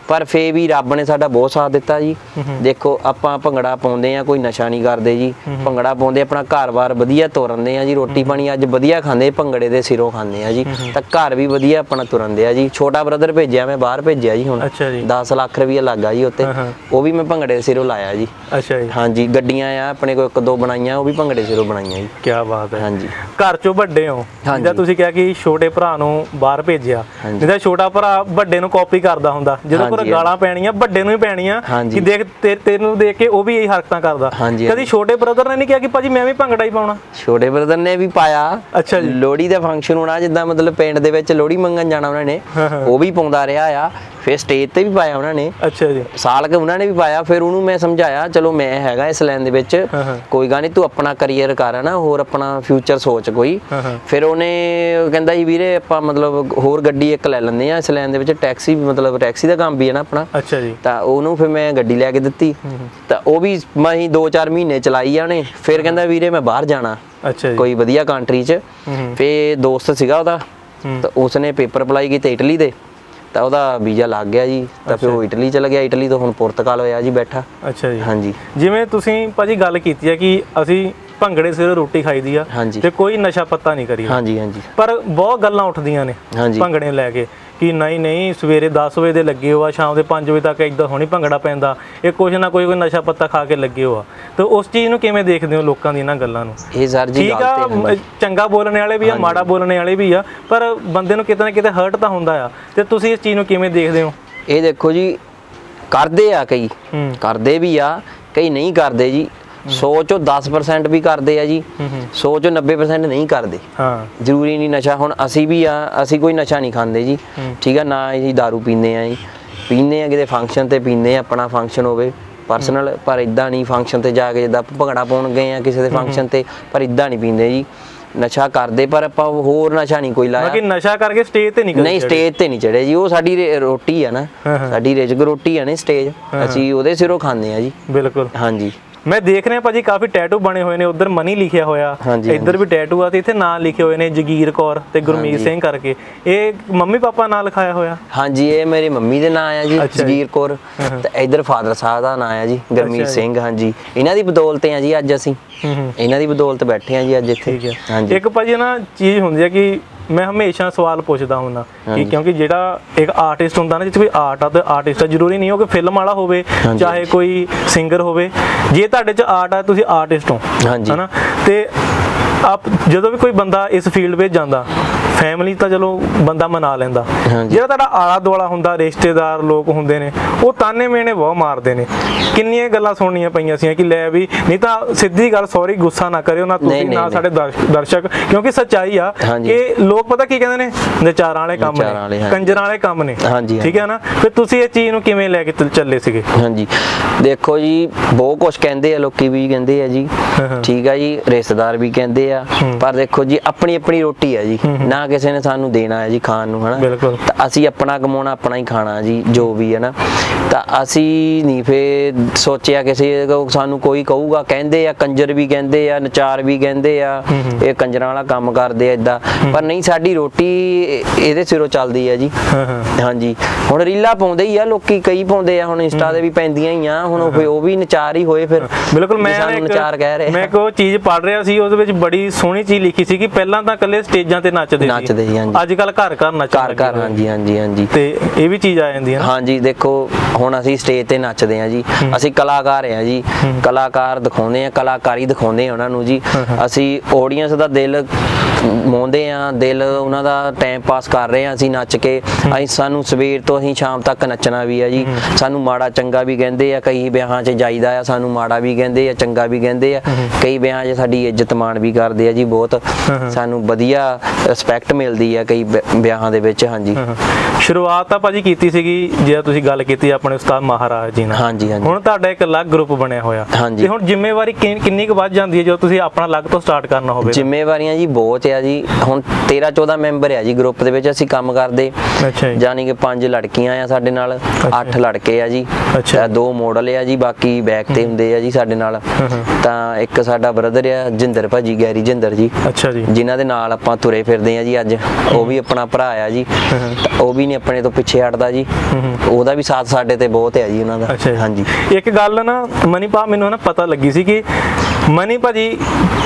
ਪਰ ਫੇ ਵੀ ਰੱਬ ਨੇ ਸਾਡਾ ਬਹੁਤ ਸਾਥ ਦਿੱਤਾ ਜੀ। ਦੇਖੋ ਆਪਾਂ ਭੰਗੜਾ ਪਾਉਂਦੇ ਆ, ਕੋਈ ਨਸ਼ਾ ਨਹੀਂ ਕਰਦੇ ਜੀ, ਭੰਗੜਾ ਪਾਉਂਦੇ ਆਪਣਾ ਘਰ-ਬਾਰ ਵਧੀਆ ਤੋਰਨਦੇ ਆ ਜੀ, ਰੋਟੀ ਪਾਣੀ ਅੱਜ ਵਧੀਆ ਖਾਂਦੇ, ਭੰਗੜੇ ਦੇ ਸਿਰੋਂ ਖਾਂਦੇ ਆ ਜੀ, ਤਾਂ ਘਰ ਵੀ ਵਧੀਆ ਆਪਣਾ ਤੁਰਨਦੇ ਆ ਜੀ। ਛੋਟਾ ਬ੍ਰਦਰ ਭੇਜਿਆ ਮੈਂ ਬਾਹਰ ਭੇਜਿਆ ਜੀ, ਹੁਣ 10 ਲੱਖ ਰੁਪਈਆ ਲੱਗਾ ਜੀ ਉੱਤੇ, ਉਹ ਵੀ ਮੈਂ ਭੰਗੜੇ ਦੇ ਸਿਰੋਂ ਲਾਇਆ ਜੀ। ਅੱਛਾ ਜੀ। ਹਾਂਜੀ, ਗੱਡੀਆਂ ਆ ਆਪਣੇ ਕੋਲ 1-2 ਬਣਾਈਆਂ, ਉਹ ਵੀ ਭੰਗੜੇ ਸਿਰੋਂ ਬਣਾਈਆਂ ਜੀ। ਕੀ ਬਾਤ ਹੈ। ਹਾਂਜੀ, ਘਰ ਚੋਂ ਵੱਡੇ ਹੋ, ਜਿੱਦਾਂ ਤੁਸੀਂ ਕਿਹਾ ਕਿ ਛੋਟੇ ਭਰਾ ਨੂੰ ਬਾਹਰ ਭੇਜਿਆ, ਜਿੱਦਾਂ ਛੋਟਾ ਭਰਾ ਵੱਡੇ ਨੂੰ ਕਾਪੀ ਕਰਦਾ ਹੁੰਦਾ, ਜਦੋਂ ਕੋਈ ਗਾਲਾਂ ਪੈਣੀਆਂ ਵੱਡੇ ਨੂੰ ਹੀ ਪੈਣੀਆਂ ਕਿ ਦੇਖ ਤੈਨੂੰ ਦੇਖ ਕੇ ਉਹ ਵੀ ਇਹੀ ਹਰਕਤਾਂ ਕਰਦਾ। ਕਦੀ ਛੋਟੇ ਬ੍ਰਦਰ ਨੇ ਨਹੀਂ ਕਿਹਾ ਕਿ ਭਾਜੀ ਮੈਂ ਵੀ ਭੰਗੜਾ ਹੀ ਪਾਉਣਾ? ਛੋਟੇ ਬ੍ਰਦਰ ਨੇ ਵੀ ਪਾਇਆ। ਅੱਛਾ ਜੀ। ਲੋਹੜੀ ਦਾ ਫੰਕਸ਼ਨ ਹੋਣਾ, ਜਿੱਦਾਂ ਮਤਲਬ ਪਿੰਡ ਦੇ ਵਿੱਚ ਲੋਹੜੀ ਮੰਗਣ ਜਾਣਾ ਉਹਨਾਂ ਨੇ, ਉਹ ਵੀ ਪਾਉਂਦਾ ਰਿਹਾ ਆ। ਫਿਰ ਸਟੇਜ ਤੇ ਵੀ ਪਾਇਆ ਉਹਨਾਂ ਨੇ। ਅੱਛਾ ਜੀ। ਸਾਲ ਕੇ ਉਹਨਾਂ ਨੇ ਵੀ ਪਾਇਆ। ਫਿਰ ਉਹਨੂੰ ਮੈਂ ਸਮਝਾਇਆ, ਚਲੋ ਮੈਂ ਹੈਗਾ ਇਸ ਲਾਈਨ ਦੇ ਵਿੱਚ, ਕੋਈ ਗੱਲ ਨਹੀਂ, ਤੂੰ ਆਪਣਾ ਕਰੀਅਰ ਕਰ ਨਾ, ਹੋਰ ਆਪਣਾ ਫਿਊਚਰ ਸੋਚ ਕੋਈ। ਫਿਰ ਉਹਨੇ ਕਹਿੰਦਾ ਜੀ ਵੀਰੇ ਆਪਾਂ ਮਤਲਬ ਹੋਰ ਗੱਡੀ ਇੱਕ ਲੈ ਲੈਂਦੇ ਆ ਇਸ ਲਾਈਨ ਦੇ ਵਿੱਚ, ਟੈਕਸੀ ਮਤਲਬ ਟੈਕਸੀ ਦਾ ਕੰਮ ਵੀ ਹੈ ਨਾ ਆਪਣਾ। ਅੱਛਾ ਜੀ। ਤਾਂ ਉਹਨੂੰ ਫਿਰ ਮੈਂ ਗੱਡੀ ਲੈ ਕੇ ਦਿੱਤੀ, ਤਾਂ ਉਹ ਵੀ ਮੈਂ 2-4 ਮਹੀਨੇ ਚਲਾਈ ਆ ਉਹਨੇ। ਫਿਰ ਕਹਿੰਦਾ ਵੀਰੇ ਮੈਂ ਬਾਹਰ ਜਾਣਾ। ਅੱਛਾ ਜੀ। ਕੋਈ ਵਧੀਆ ਕੰਟਰੀ 'ਚ। ਫਿਰ ਦੋਸਤ ਸੀਗਾ ਉਹਦਾ, ਤਾਂ ਉਸਨੇ ਪੇਪਰ ਅਪਲਾਈ ਕੀਤੇ ਇਟਲੀ ਦੇ, ਤਾਂ ਉਹਦਾ ਵੀਜ਼ਾ ਲੱਗ ਗਿਆ ਜੀ, ਤਾਂ ਫਿਰ ਉਹ ਇਟਲੀ ਚਲਾ ਗਿਆ। ਇਟਲੀ ਤੋਂ ਹੁਣ ਪੁਰਤਗਾਲ ਹੋਇਆ ਜੀ ਬੈਠਾ। ਅੱਛਾ ਜੀ। ਹਾਂਜੀ। ਜਿਵੇਂ ਤੁਸੀਂ ਭਾਜੀ ਗੱਲ ਕੀਤੀ ਹੈ ਕਿ ਅਸੀਂ ਭੰਗੜੇ ਸਿਰ ਰੋਟੀ ਖਾਈਦੀ ਆ ਤੇ ਕੋਈ ਨਸ਼ਾ ਪੱਤਾ ਨਹੀਂ ਕਰੀ। ਹਾਂਜੀ ਹਾਂਜੀ। ਪਰ ਬਹੁਤ ਗੱਲਾਂ ਉੱਠਦੀਆਂ ਨੇ ਭੰਗੜੇ ਨੂੰ ਲੈ ਕੇ ਕਿ ਨਹੀਂ ਸਵੇਰੇ 10 ਵਜੇ ਦੇ ਲੱਗੇ ਹੋ ਆ, ਸ਼ਾਮ ਦੇ 5 ਵਜੇ ਤੱਕ ਇਦਾਂ ਹੋਣੀ ਭੰਗੜਾ ਪੈਂਦਾ, ਇਹ ਕੁਝ ਨਾ ਕੋਈ ਨਸ਼ਾ ਪੱਤਾ ਖਾ ਕੇ ਲੱਗੇ ਹੋ ਆ। ਤੇ ਉਸ ਚੀਜ਼ ਨੂੰ ਕਿਵੇਂ ਦੇਖਦੇ ਹੋ ਲੋਕਾਂ ਦੀ ਇਹਨਾਂ ਗੱਲਾਂ ਨੂੰ? ਇਹ ਸਰ ਜੀ ਠੀਕ ਆ, ਚੰਗਾ ਬੋਲਣ ਵਾਲੇ ਵੀ ਆ, ਮਾੜਾ ਬੋਲਣ ਵਾਲੇ ਵੀ ਆ, ਪਰ ਬੰਦੇ ਨੂੰ ਕਿਤੇ ਨਾ ਕਿਤੇ ਹਰਟ ਤਾਂ ਹੁੰਦਾ ਆ। ਤੇ ਤੁਸੀਂ ਇਸ ਚੀਜ਼ ਨੂੰ ਕਿਵੇਂ ਦੇਖਦੇ ਹੋ? ਇਹ ਦੇਖੋ ਜੀ, ਕਰਦੇ ਆ ਕਈ, ਕਰਦੇ ਵੀ ਆ, ਕਈ ਨਹੀਂ ਕਰਦੇ ਜੀ। 100 ਚੋਂ 10% ਵੀ ਕਰਦੇ ਆ ਜੀ, 100 ਚੋਂ 90% ਨਹੀਂ ਕਰਦੇ। ਜ਼ਰੂਰੀ ਨਹੀਂ ਨਸ਼ਾ। ਹੁਣ ਅਸੀਂ ਵੀ ਆ, ਅਸੀਂ ਕੋਈ ਨਸ਼ਾ ਨਹੀਂ ਖਾਂਦੇ ਜੀ, ਠੀਕ ਆ ਨਾ, ਅਸੀਂ ਦਾਰੂ ਪੀਂਦੇ ਆ ਜੀ, ਪੀਂਦੇ ਆ ਕਿਤੇ ਫੰਕਸ਼ਨ ਤੇ ਪੀਂਦੇ ਆ, ਆਪਣਾ ਫੰਕਸ਼ਨ ਹੋਵੇ ਪਰਸਨਲ, ਪਰ ਇਦਾਂ ਨਹੀਂ ਫੰਕਸ਼ਨ ਤੇ ਜਾ ਕੇ ਜਿੱਦਾਂ ਭੰਗੜਾ ਪਾਉਣ ਗਏ ਆ ਕਿਸੇ ਦੇ ਫੰਕਸ਼ਨ ਤੇ, ਪਰ ਇਦਾਂ ਨਹੀਂ ਪੀਂਦੇ ਜੀ। ਨਸ਼ਾ ਕਰਦੇ ਪਰ ਆਪਾਂ ਹੋਰ ਨਸ਼ਾ ਨਹੀਂ ਕੋਈ ਲਾਇਆ। ਬਾਕੀ ਨਸ਼ਾ ਕਰਕੇ ਸਟੇਜ ਤੇ ਨਹੀਂ ਸਟੇਜ ਤੇ ਨਹੀਂ ਚੜੇ ਜੀ, ਉਹ ਸਾਡੀ ਰੋਟੀ ਆ ਨਾ, ਸਾਡੀ ਰਿਜ਼ਕ ਰੋਟੀ ਆ ਨਾ ਸਟੇਜ, ਅਸੀਂ ਉਹਦੇ ਸਿਰੋਂ ਖਾਂਦੇ ਆ ਜੀ। ਬਿਲਕੁਲ। ਹਾਂਜੀ। ਮੈਂ ਦੇਖ ਰਿਹਾ ਭਾਜੀ ਕਾਫੀ ਟੈਟੂ ਬਣੇ ਹੋਏ ਨੇ, ਉਧਰ ਮਨੀ ਲਿਖਿਆ ਹੋਇਆ, ਇੱਧਰ ਵੀ ਟੈਟੂ ਆ, ਤੇ ਇੱਥੇ ਨਾਂ ਲਿਖੇ ਹੋਏ ਨੇ ਜਗੀਰ ਕੌਰ ਤੇ ਗੁਰਮੀਤ ਸਿੰਘ ਕਰਕੇ। ਇਹ ਮੰਮੀ ਪਾਪਾ ਨਾਂ ਲਿਖਾਇਆ ਹੋਇਆ? ਹਾਂਜੀ, ਇਹ ਮੇਰੀ ਮੰਮੀ ਦੇ ਨਾਂ ਆ ਜੀ, ਜਗੀਰ ਕੌਰ, ਤੇ ਇੱਧਰ ਫਾਦਰ ਸਾਹਿਬ ਦਾ ਨਾਂ ਆ ਜੀ ਗੁਰਮੀਤ ਸਿੰਘ। ਹਾਂਜੀ, ਇਹਨਾਂ ਦੀ ਬਦੌਲਤ ਆ ਜੀ ਅੱਜ ਅਸੀਂ, ਇਹਨਾਂ ਦੀ ਬਦੌਲਤ ਬੈਠੇ ਆ ਜੀ ਅੱਜ ਇੱਥੇ। ਹਾਂਜੀ। ਇੱਕ ਭਾਜੀ ਨਾ ਚੀਜ਼ ਹੁੰਦੀ ਹੈ ਕਿ ਮੈਂ ਹਮੇਸ਼ਾ ਸਵਾਲ ਪੁੱਛਦਾ ਹੁੰਦਾ ਕਿ ਕਿਉਂਕਿ ਜਿਹੜਾ ਇੱਕ ਆਰਟਿਸਟ ਹੁੰਦਾ ਨਾ, ਜਿੱਥੇ ਕੋਈ ਆਰਟ ਆ, ਤੇ ਆਰਟਿਸਟ ਆ ਜ਼ਰੂਰੀ ਨਹੀਂ ਹੋ ਕਿ ਫਿਲਮ ਵਾਲਾ ਹੋਵੇ, ਚਾਹੇ ਕੋਈ ਸਿੰਗਰ ਹੋਵੇ, ਜੇ ਤੁਹਾਡੇ 'ਚ ਆਰਟ ਆ ਤੁਸੀਂ ਆਰਟਿਸਟ ਹੋ, ਹਨਾ। ਤੇ ਜਦੋਂ ਵੀ ਕੋਈ ਬੰਦਾ ਇਸ ਫੀਲਡ ਵਿੱਚ ਜਾਂਦਾ, ਫੈਮਿਲੀ ਤਾਂ ਚਲੋ ਬੰਦਾ ਮਨਾ ਲੈਂਦਾ, ਜਿਹੜਾ ਤੁਹਾਡਾ ਆਲਾ ਦੁਆਲਾ ਹੁੰਦਾ, ਰਿਸ਼ਤੇਦਾਰ ਲੋਕ ਹੁੰਦੇ ਨੇ, ਉਹ ਤਾਨੇ ਮੇਨੇ ਬਹੁਤ ਮਾਰਦੇ ਨੇ। ਕਿੰਨੀਆਂ ਗੱਲਾਂ ਸੁਣਨੀਆਂ ਪਈਆਂ ਸੀ ਕਿ ਲੈ ਵੀ, ਨਹੀਂ ਤਾਂ ਸਿੱਧੀ ਗੱਲ, ਸੌਰੀ ਗੁੱਸਾ ਨਾ ਕਰਿਓ ਨਾ ਤੁਸੀਂ ਨਾ ਸਾਡੇ ਦਰਸ਼ਕ, ਕਿਉਂਕਿ ਸੱਚਾਈ ਆ ਕਿ ਲੋਕ ਪਤਾ ਕੀ ਕਹਿੰਦੇ ਨੇ, ਨਚਾਰਾਂ ਵਾਲੇ ਕੰਮ ਨੇ, ਕੰਜਰਾਂ ਵਾਲੇ ਕੰਮ ਨੇ, ਠੀਕ ਹੈ ਨਾ। ਫਿਰ ਤੁਸੀਂ ਇਹ ਚੀਜ਼ ਨੂੰ ਕਿਵੇਂ ਲੈ ਕੇ ਚੱਲੇ ਸੀਗੇ? ਹਾਂਜੀ, ਦੇਖੋ ਜੀ ਬਹੁਤ ਕੁਝ ਕਹਿੰਦੇ ਆ, ਲੋਕੀ ਵੀ ਕਹਿੰਦੇ ਆ ਜੀ, ਠੀਕ ਆ ਜੀ, ਰਿਸ਼ਤੇਦਾਰ ਵੀ ਕਹਿੰਦੇ ਆ, ਪਰ ਦੇਖੋ ਜੀ ਆਪਣੀ ਆਪਣੀ ਰੋਟੀ ਆ ਜੀ, ਨਾ ਕਿਸੇ ਨੇ ਸਾਨੂੰ ਦੇਣਾ ਹੈ ਜੀ ਖਾਣ ਨੂੰ, ਹਨਾ। ਤਾਂ ਅਸੀਂ ਆਪਣਾ ਕਮਾਉਣਾ, ਆਪਣਾ ਹੀ ਖਾਣਾ ਜੀ, ਜੋ ਵੀ ਹੈ ਨਾ। ਤਾਂ ਅਸੀਂ ਨਹੀਂ ਫੇਰ ਸੋਚਿਆ ਕਿਸੇ ਸਾਨੂੰ ਕੋਈ ਕਹੂਗਾ, ਕਹਿੰਦੇ ਆ ਕੰਜਰ ਵੀ ਕਹਿੰਦੇ ਆ, ਨਚਾਰ ਵੀ ਕਹਿੰਦੇ ਆ, ਇਹ ਕੰਜਰਾਂ ਵਾਲਾ ਕੰਮ ਕਰਦੇ ਆ ਇਦਾਂ, ਪਰ ਨਹੀਂ, ਸਾਡੀ ਰੋਟੀ ਇਹਦੇ ਸਿਰੋਂ ਚੱਲਦੀ ਆ ਜੀ। ਹਾਂਜੀ, ਹੁਣ ਰੀਲਾਂ ਪਾਉਂਦੇ ਹੀ ਆ ਲੋਕੀ, ਕਈ ਪਾਉਂਦੇ ਆ, ਹੁਣ ਇੰਸਟਾ ਤੇ ਵੀ ਪੈਂਦੀਆਂ ਹੀ ਆ, ਹੁਣ ਉਹ ਵੀ ਨਚਾਰ ਹੀ ਹੋਏ ਫਿਰ। ਬਿਲਕੁਲ। ਮੈਂ ਨਚਾਰ ਕਹਿ ਰਿਹਾ, ਮੈਂ ਕੋਈ ਚੀਜ਼ ਪੜ੍ਹ ਰਿਹਾ ਸੀ, ਉਹਦੇ ਵਿੱਚ ਬੜੀ ਸੋਹਣੀ ਚੀਜ਼ ਲਿਖੀ ਸੀ ਕਿ ਪਹਿਲਾਂ ਤਾਂ ਇਕੱਲੇ ਸਟੇਜਾਂ ਤੇ ਨੱਚਦੇ ਜੀ, ਅੱਜ ਕੱਲ ਘਰ ਘਰ ਨੱਚ, ਘਰ। ਹਾਂਜੀ ਹਾਂਜੀ ਹਾਂਜੀ। ਤੇ ਇਹ ਵੀ ਚੀਜ਼ ਆ ਜਾਂਦੀ ਹੈ। ਹਾਂਜੀ, ਦੇਖੋ ਹੁਣ ਅਸੀਂ ਸਟੇਜ ਤੇ ਨੱਚਦੇ ਆ ਜੀ, ਅਸੀਂ ਕਲਾਕਾਰ ਆ ਜੀ, ਕਲਾਕਾਰ ਦਿਖਾਉਂਦੇ ਆ, ਕਲਾਕਾਰੀ ਦਿਖਾਉਂਦੇ ਆ ਉਹਨਾਂ ਨੂੰ ਜੀ। ਅਸੀਂ ਆਡੀਅנס ਦਾ ਦਿਲ ਮੋਹਦੇ ਆ, ਦਿਲ ਉਹਨਾਂ ਦਾ ਟਾਈਮ ਪਾਸ ਕਰ ਰਹੇ ਆ ਅਸੀਂ ਨੱਚ ਕੇ। ਅਸੀਂ ਸਾਨੂੰ ਸਵੇਰ ਤੋਂ ਅਸੀਂ ਸ਼ਾਮ ਤੱਕ ਨੱਚਣਾ ਵੀ ਆ ਜੀ। ਸਾਨੂੰ ਮਾੜਾ ਚੰਗਾ ਵੀ ਕਹਿੰਦੇ ਆ, ਕਈ ਵਿਆਹਾਂ 'ਚ ਜਾਈਦਾ ਆ, ਸਾਨੂੰ ਮਾੜਾ ਵੀ ਕਹਿੰਦੇ ਆ, ਚੰਗਾ ਵੀ ਕਹਿੰਦੇ ਆ, ਕਈ ਵਿਆਹਾਂ 'ਚ ਸਾਡੀ ਇੱਜ਼ਤ ਮਾਣ ਵੀ ਕਰਦੇ ਆ ਜੀ, ਬਹੁਤ ਸਾਨੂੰ ਵਧੀਆ ਰਿਸਪੈਕਟ ਮਿਲਦੀ ਆ ਕਈ ਵਿਆਹਾਂ ਦੇ ਵਿੱਚ। ਹਾਂਜੀ, ਸ਼ੁਰੂਆਤ ਤਾਂ ਭਾਜੀ ਕੀਤੀ ਸੀਗੀ, ਜੇ ਤੁਸੀਂ ਗੱਲ ਕੀਤੀ ਆਪਣੇ ਉਸਤਾਦ ਮਹਾਰਾਜ ਜੀ ਨਾਲ। ਹਾਂਜੀ ਹਾਂਜੀ। ਹੁਣ ਤੁਹਾਡਾ ਇੱਕ ਅਲੱਗ ਗਰੁੱਪ ਬਣਿਆ ਹੋਇਆ, ਤੇ ਹੁਣ ਜ਼ਿੰਮੇਵਾਰੀ ਕਿੰਨੀ ਕੁ ਵੱਧ ਜਾਂਦੀ ਹੈ ਜਦੋਂ ਤੁਸੀਂ ਆਪਣਾ ਅਲੱਗ ਤੋਂ ਸਟਾਰਟ ਕਰਨਾ ਹੋਵੇ? ਜ਼ਿੰਮੇਵਾਰੀਆਂ ਜੀ ਬਹੁਤ ਆ ਜੀ ਹੁਣ 13-14 ਮੈਂਬਰ ਆ ਜੀ ਗਰੁੱਪ ਦੇ ਵਿੱਚ ਅਸੀਂ ਕੰਮ ਕਰਦੇ। ਜਾਨੀ ਕਿ 5 ਲੜਕੀਆਂ ਆ ਸਾਡੇ ਨਾਲ, 8 ਲੜਕੇ ਆ ਜੀ, 2 ਮਾਡਲ ਆ ਜੀ, ਬਾਕੀ ਬੈਕ ਤੇ ਹੁੰਦੇ ਆ ਜੀ ਸਾਡੇ ਨਾਲ। ਤਾਂ ਇੱਕ ਸਾਡਾ ਬ੍ਰਦਰ ਆ ਜਿੰਦਰ ਭਾਜੀ, ਗੈਰੀ ਜਿੰਦਰ ਜੀ, ਜਿਨ੍ਹਾਂ ਦੇ ਨਾਲ ਆਪਾਂ ਤੁਰੇ ਫਿਰਦੇ ਆ ਜੀ ਅੱਜ। ਉਹ ਵੀ ਆਪਣਾ ਭਰਾ ਆ ਜੀ, ਉਹ ਵੀ ਨਹੀਂ ਆਪਣੇ ਤੋਂ ਪਿੱਛੇ ਹਟਦਾ ਜੀ, ਉਹਦਾ ਵੀ ਸਾਥ ਸਾਡੇ ਤੇ ਬਹੁਤ ਹੈ ਜੀ ਉਹਨਾਂ ਦਾ। ਹਾਂਜੀ ਇੱਕ ਗੱਲ ਨਾ ਮਨੀ ਭਾ ਮੈਨੂੰ ਨਾ ਪਤਾ ਲੱਗੀ ਸੀ ਕਿ ਮਨੀ ਭਾਜੀ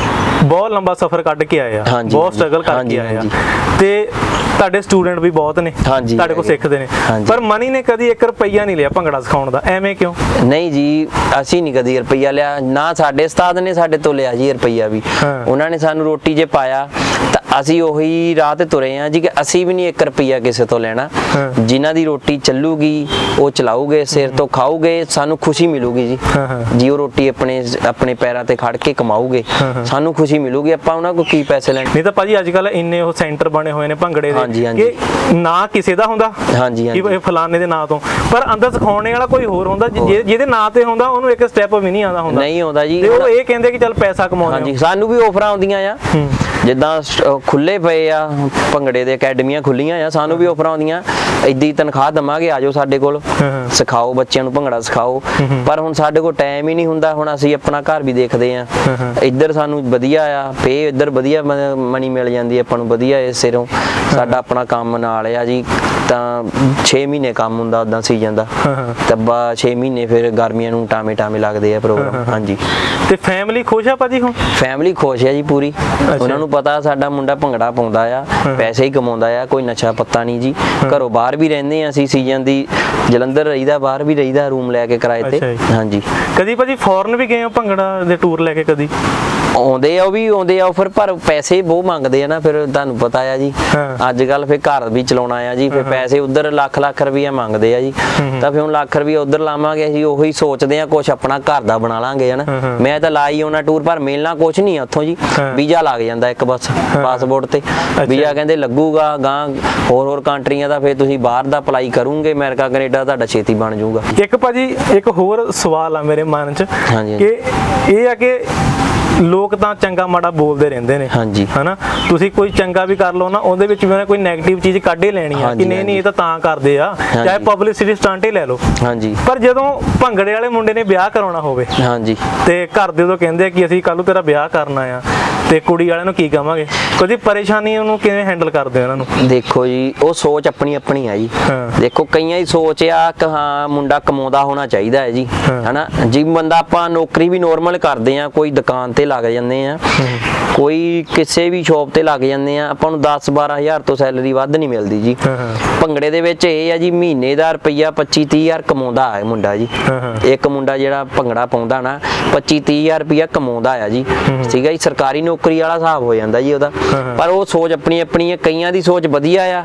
ਬਹੁਤ ਲੰਬਾ ਸਫ਼ਰ ਕੱਢ ਕੇ ਆਏ ਆ, ਬਹੁਤ ਸਟਰਗਲ ਕਰਕੇ ਆਏ ਆ, ਤੇ ਤੁਹਾਡੇ ਸਟੂਡੈਂਟ ਵੀ ਬਹੁਤ ਨੇ ਤੁਹਾਡੇ ਕੋਲ ਸਿੱਖਦੇ ਨੇ, ਪਰ ਮਨੀ ਨੇ ਕਦੀ 1 ਰੁਪਈਆ ਨਹੀਂ ਲਿਆ ਭੰਗੜਾ ਸਿਖਾਉਣ ਦਾ, ਐਵੇਂ ਕਿਉਂ? ਨਹੀਂ ਜੀ ਅਸੀਂ ਨਹੀਂ ਕਦੀ ਰੁਪਈਆ ਲਿਆ, ਨਾ ਸਾਡੇ ਉਸਤਾਦ ਨੇ ਸਾਡੇ ਤੋਂ ਲਿਆ ਜੀ ਰੁਪਈਆ ਵੀ। ਉਹਨਾਂ ਨੇ ਸਾਨੂੰ ਰੋਟੀ ਜੇ ਪਾਇਆ ਤਾਂ ਅਸੀਂ ਉਹੀ ਰਾਹ ਤੇ ਤੁਰੇ ਆ ਜੀ ਕਿ ਅਸੀਂ ਵੀ ਨਹੀਂ 1 ਰੁਪਈਆ ਕਿਸੇ ਤੋਂ ਲੈਣਾ। ਜਿਨ੍ਹਾਂ ਦੀ ਰੋਟੀ ਚੱਲੂਗੀ ਉਹ ਚਲਾਉਗੇ, ਸਿਰ ਤੋਂ ਖਾਓਗੇ, ਸਾਨੂੰ ਖੁਸ਼ੀ ਮਿਲੂਗੀ ਜੀ। ਉਹ ਰੋਟੀ ਆਪਣੇ ਪੈਰਾਂ ਤੇ ਖੜ ਕੇ ਕਮਾਉਗੇ, ਸਾਨੂੰ ਖੁਸ਼ੀ ਮਿਲੂਗੀ। ਆਪਾਂ ਉਹਨਾਂ ਕੋਲ ਕੀ ਪੈਸੇ ਲੈਣੇ? ਨਹੀਂ ਤਾਂ ਭਾਜੀ ਅੱਜ ਕੱਲ ਇੰਨੇ ਉਹ ਸੈਂਟਰ ਬਣੇ ਹੋਏ ਨੇ ਭੰਗੜੇ ਦੇ ਕਿ ਨਾ ਕਿਸੇ ਦਾ ਹੁੰਦਾ ਕਿ ਫਲਾਣੇ ਦੇ ਨਾਂ ਤੋਂ, ਪਰ ਅੰਦਰ ਸਿਖਾਉਣੇ ਵਾਲਾ ਕੋਈ ਹੋਰ ਹੁੰਦਾ, ਜਿਹਦੇ ਨਾਂ ਤੇ ਹੁੰਦਾ ਉਹਨੂੰ ਇੱਕ ਸਟੈਪ ਵੀ ਨਹੀਂ ਆਉਂਦਾ ਹੁੰਦਾ। ਨਹੀਂ ਆਉਂਦਾ ਜੀ, ਤੇ ਉਹ ਇਹ ਕਹਿੰਦੇ ਕਿ ਚੱਲ ਪੈਸਾ ਕਮਾਉਣਾ। ਹਾਂਜੀ ਸਾਨੂੰ ਵੀ ਆਫਰਾਂ ਆਉਂਦੀਆਂ ਆ, ਜਿੱਦਾਂ ਖੁੱਲੇ ਪਏ ਆ ਭੰਗੜੇ ਦੇ ਅਕੈਡਮੀਆਂ ਖੁੱਲੀਆਂ ਆ, ਸਾਨੂੰ ਵੀ ਆਫਰਾਂ ਆਉਂਦੀਆਂ, ਏਦੀ ਤਨਖਾਹ ਦਵਾਂਗੇ, ਆਜੋ ਸਾਡੇ ਕੋਲ ਸਿਖਾਓ, ਬੱਚਿਆਂ ਨੂੰ ਭੰਗੜਾ ਸਿਖਾਓ। ਪਰ ਹੁਣ ਸਾਡੇ ਕੋਲ ਟਾਈਮ ਹੀ ਨਹੀਂ ਹੁੰਦਾ, ਹੁਣ ਅਸੀਂ ਆਪਣਾ ਘਰ ਵੀ ਦੇਖਦੇ ਆ। ਇੱਧਰ ਸਾਨੂੰ ਵਧੀਆ ਆ ਪੇ, ਇੱਧਰ ਵਧੀਆ ਮਨੀ ਮਿਲ ਜਾਂਦੀ ਆਪਾਂ ਨੂੰ ਵਧੀਆ ਇਸ ਸਿਰੋਂ। ਸਾਡਾ ਆਪਣਾ ਕੰਮ ਨਾਲ ਆ ਜੀ, ਤਾਂ 6 ਮਹੀਨੇ ਕੰਮ ਹੁੰਦਾ ਉਦਾਂ ਸੀਜ਼ਨ ਦਾ, ਤਾਂ 6 ਮਹੀਨੇ ਫਿਰ ਗਰਮੀਆਂ ਨੂੰ ਟਾਵੇਂ ਲੱਗਦੇ ਆ ਪ੍ਰੋਗਰਾਮ। ਹਾਂਜੀ ਤੇ ਫੈਮਿਲੀ ਖੁਸ਼ ਆ ਭਾਜੀ? ਹੁਣ ਫੈਮਿਲੀ ਖੁਸ਼ ਆ ਜੀ ਪੂਰੀ, ਉਹਨਾਂ ਨੂੰ ਪਤਾ ਸਾਡਾ ਮੁੰਡਾ ਭੰਗੜਾ ਪਾਉਂਦਾ ਆ, ਪੈਸੇ ਹੀ ਕਮਾਉਂਦਾ ਆ, ਕੋਈ ਨਸ਼ਾ ਪੱਤਾ ਨਹੀਂ ਜੀ। ਘਰੋਂ ਬਾਹਰ ਵੀ ਰਹਿੰਦੇ ਆ ਅਸੀਂ, ਸੀਜ਼ਨ ਦੀ ਜਲੰਧਰ ਰਹੀਦਾ, ਬਾਹਰ ਵੀ ਰਹੀਦਾ ਰੂਮ ਲੈ ਕੇ ਕਿਰਾਏ ਤੇ। ਹਾਂਜੀ ਕਦੀ ਭਾਜੀ ਫੋਰਨ ਵੀ ਗਏ ਹੋ ਭੰਗੜਾ ਦੇ ਟੂਰ ਲੈ ਕੇ? ਕਦੀ ਆਉਂਦੇ ਆ, ਉਹ ਵੀ ਆਉਂਦੇ ਆ, ਫਿਰ ਪਰ ਪੈਸੇ ਬਹੁਤ ਮੰਗਦੇ ਆ ਨਾ, ਫਿਰ ਤੁਹਾਨੂੰ ਪਤਾ ਆ ਜੀ ਅੱਜ ਕੱਲ ਫਿਰ ਘਰ ਵੀ ਚਲਾਉਣਾ ਆ ਜੀ, ਫਿਰ ਪੈਸੇ ਉਧਰ ਲੱਖ ਰੁਪਈਆ ਮੰਗਦੇ ਆ ਜੀ। ਤਾਂ ਫਿਰ ਹੁਣ ਲੱਖ ਰੁਪਈਆ ਉਧਰ ਲਾਵਾਂਗੇ ਅਸੀਂ, ਉਹੀ ਸੋਚਦੇ ਆ ਕੁਛ ਆਪਣਾ ਘਰ ਦਾ ਬਣਾ ਲਾਂਗੇ ਹਨਾ। ਮੈਂ ਤਾਂ ਲਾਈ ਆਉਣਾ ਟੂਰ, ਪਰ ਮਿਲਣਾ ਕੁਛ ਨਹੀਂ ਉੱਥੋਂ ਜੀ, ਵੀਜ਼ਾ ਲੱਗ ਜਾਂਦਾ ਇੱਕ ਬਸ ਪਾਸਪੋਰਟ ਤੇ ਵੀਜ਼ਾ, ਕਹਿੰਦੇ ਲੱਗੂਗਾ ਗਾਂ ਹੋਰ ਕੰਟਰੀਆਂ ਦਾ, ਫਿਰ ਤੁਸੀਂ ਬਾਹਰ ਦਾ ਅਪਲਾਈ ਕਰੋਗੇ, ਅਮਰੀਕਾ ਕੈਨੇਡਾ, ਤੁਹਾਡਾ ਛੇਤੀ ਬਣ ਜਾਊਗਾ। ਇੱਕ ਭਾਜੀ ਇੱਕ ਹੋਰ ਸਵਾਲ ਆ ਮੇਰੇ ਮਨ 'ਚ ਕਿ ਇਹ ਆ ਕਿ ਲੋਕ ਤਾਂ ਚੰਗਾ ਮਾੜਾ ਬੋਲਦੇ ਰਹਿੰਦੇ ਨੇ ਹਨਾ, ਤੁਸੀਂ ਕੋਈ ਚੰਗਾ ਵੀ ਕਰ ਲਓ ਨਾ, ਉਹਦੇ ਵਿੱਚ ਵੀ ਕੋਈ ਨੈਗੇਟਿਵ ਚੀਜ਼ ਕੱਢ ਹੀ ਲੈਣੀ ਆ ਕਿ ਨਹੀਂ ਇਹ ਤਾਂ ਕਰਦੇ ਆ, ਚਾਹੇ ਪਬਲਿਸਿਟੀ ਸਟੰਟ ਹੀ ਲੈ ਲਓ। ਪਰ ਜਦੋਂ ਭੰਗੜੇ ਵਾਲੇ ਮੁੰਡੇ ਨੇ ਵਿਆਹ ਕਰਾਉਣਾ ਹੋਵੇ ਤੇ ਘਰ ਦੇ ਉਦੋਂ ਕਹਿੰਦੇ ਆ ਕਿ ਅਸੀਂ ਕੱਲ ਨੂੰ ਤੇਰਾ ਵਿਆਹ ਕਰਨਾ ਆ, ਤੇ ਕੁੜੀ ਵਾਲਿਆਂ ਨੂੰ ਕੀ ਕਵਾਂਗੇ? ਕਦੀ ਪਰੇਸ਼ਾਨੀ ਉਹਨੂੰ ਕਿਵੇਂ ਹੈਂਡਲ ਕਰਦੇ ਉਹਨਾਂ ਨੂੰ? ਦੇਖੋ ਜੀ ਉਹ ਸੋਚ ਆਪਣੀ ਆ ਜੀ। ਦੇਖੋ ਕਈਆਂ ਦੀ ਸੋਚ ਆ ਕਿ ਹਾਂ ਮੁੰਡਾ ਕਮਾਉਂਦਾ ਹੋਣਾ ਚਾਹੀਦਾ ਹੈ ਜੀ, ਹਨਾ ਜੀ। ਬੰਦਾ ਆਪਾਂ ਨੌਕਰੀ ਵੀ ਨੋਰਮਲ ਕਰਦੇ ਆ, ਕੋਈ ਦੁਕਾਨ ਤੇ ਲੱਗ ਜਾਂਦੇ ਆ, ਕੋਈ ਕਿਸੇ ਵੀ ਸ਼ੌਪ ਤੇ ਲੱਗ ਜਾਂਦੇ ਆ, ਆਪਾਂ ਨੂੰ 10-12 ਹਜ਼ਾਰ ਤੋਂ ਸੈਲਰੀ ਵੱਧ ਨਹੀਂ ਮਿਲਦੀ ਜੀ। ਭੰਗੜੇ ਦੇ ਵਿੱਚ ਇਹ ਆ ਜੀ ਮਹੀਨੇ ਦਾ ਰੁਪਈਆ 25-30 ਹਜ਼ਾਰ ਕਮਾਉਂਦਾ ਹੈ ਮੁੰਡਾ ਜੀ। ਇੱਕ ਮੁੰਡਾ ਜਿਹੜਾ ਭੰਗੜਾ ਪਾਉਂਦਾ ਨਾ 25-30 ਹਜ਼ਾਰ ਰੁਪਈਆ ਕਮਾਉਂਦਾ ਆ ਜੀ, ਠੀਕ ਹੈ ਜੀ। ਸਰਕਾਰੀ ਨੌਕਰੀ ਵਾਲਾ ਹਿਸਾਬ ਹੋ ਜਾਂਦਾ ਜੀ ਉਹਦਾ। ਪਰ ਉਹ ਸੋਚ ਆਪਣੀ ਹੈ, ਕਈਆਂ ਦੀ ਸੋਚ ਵਧੀਆ ਆ,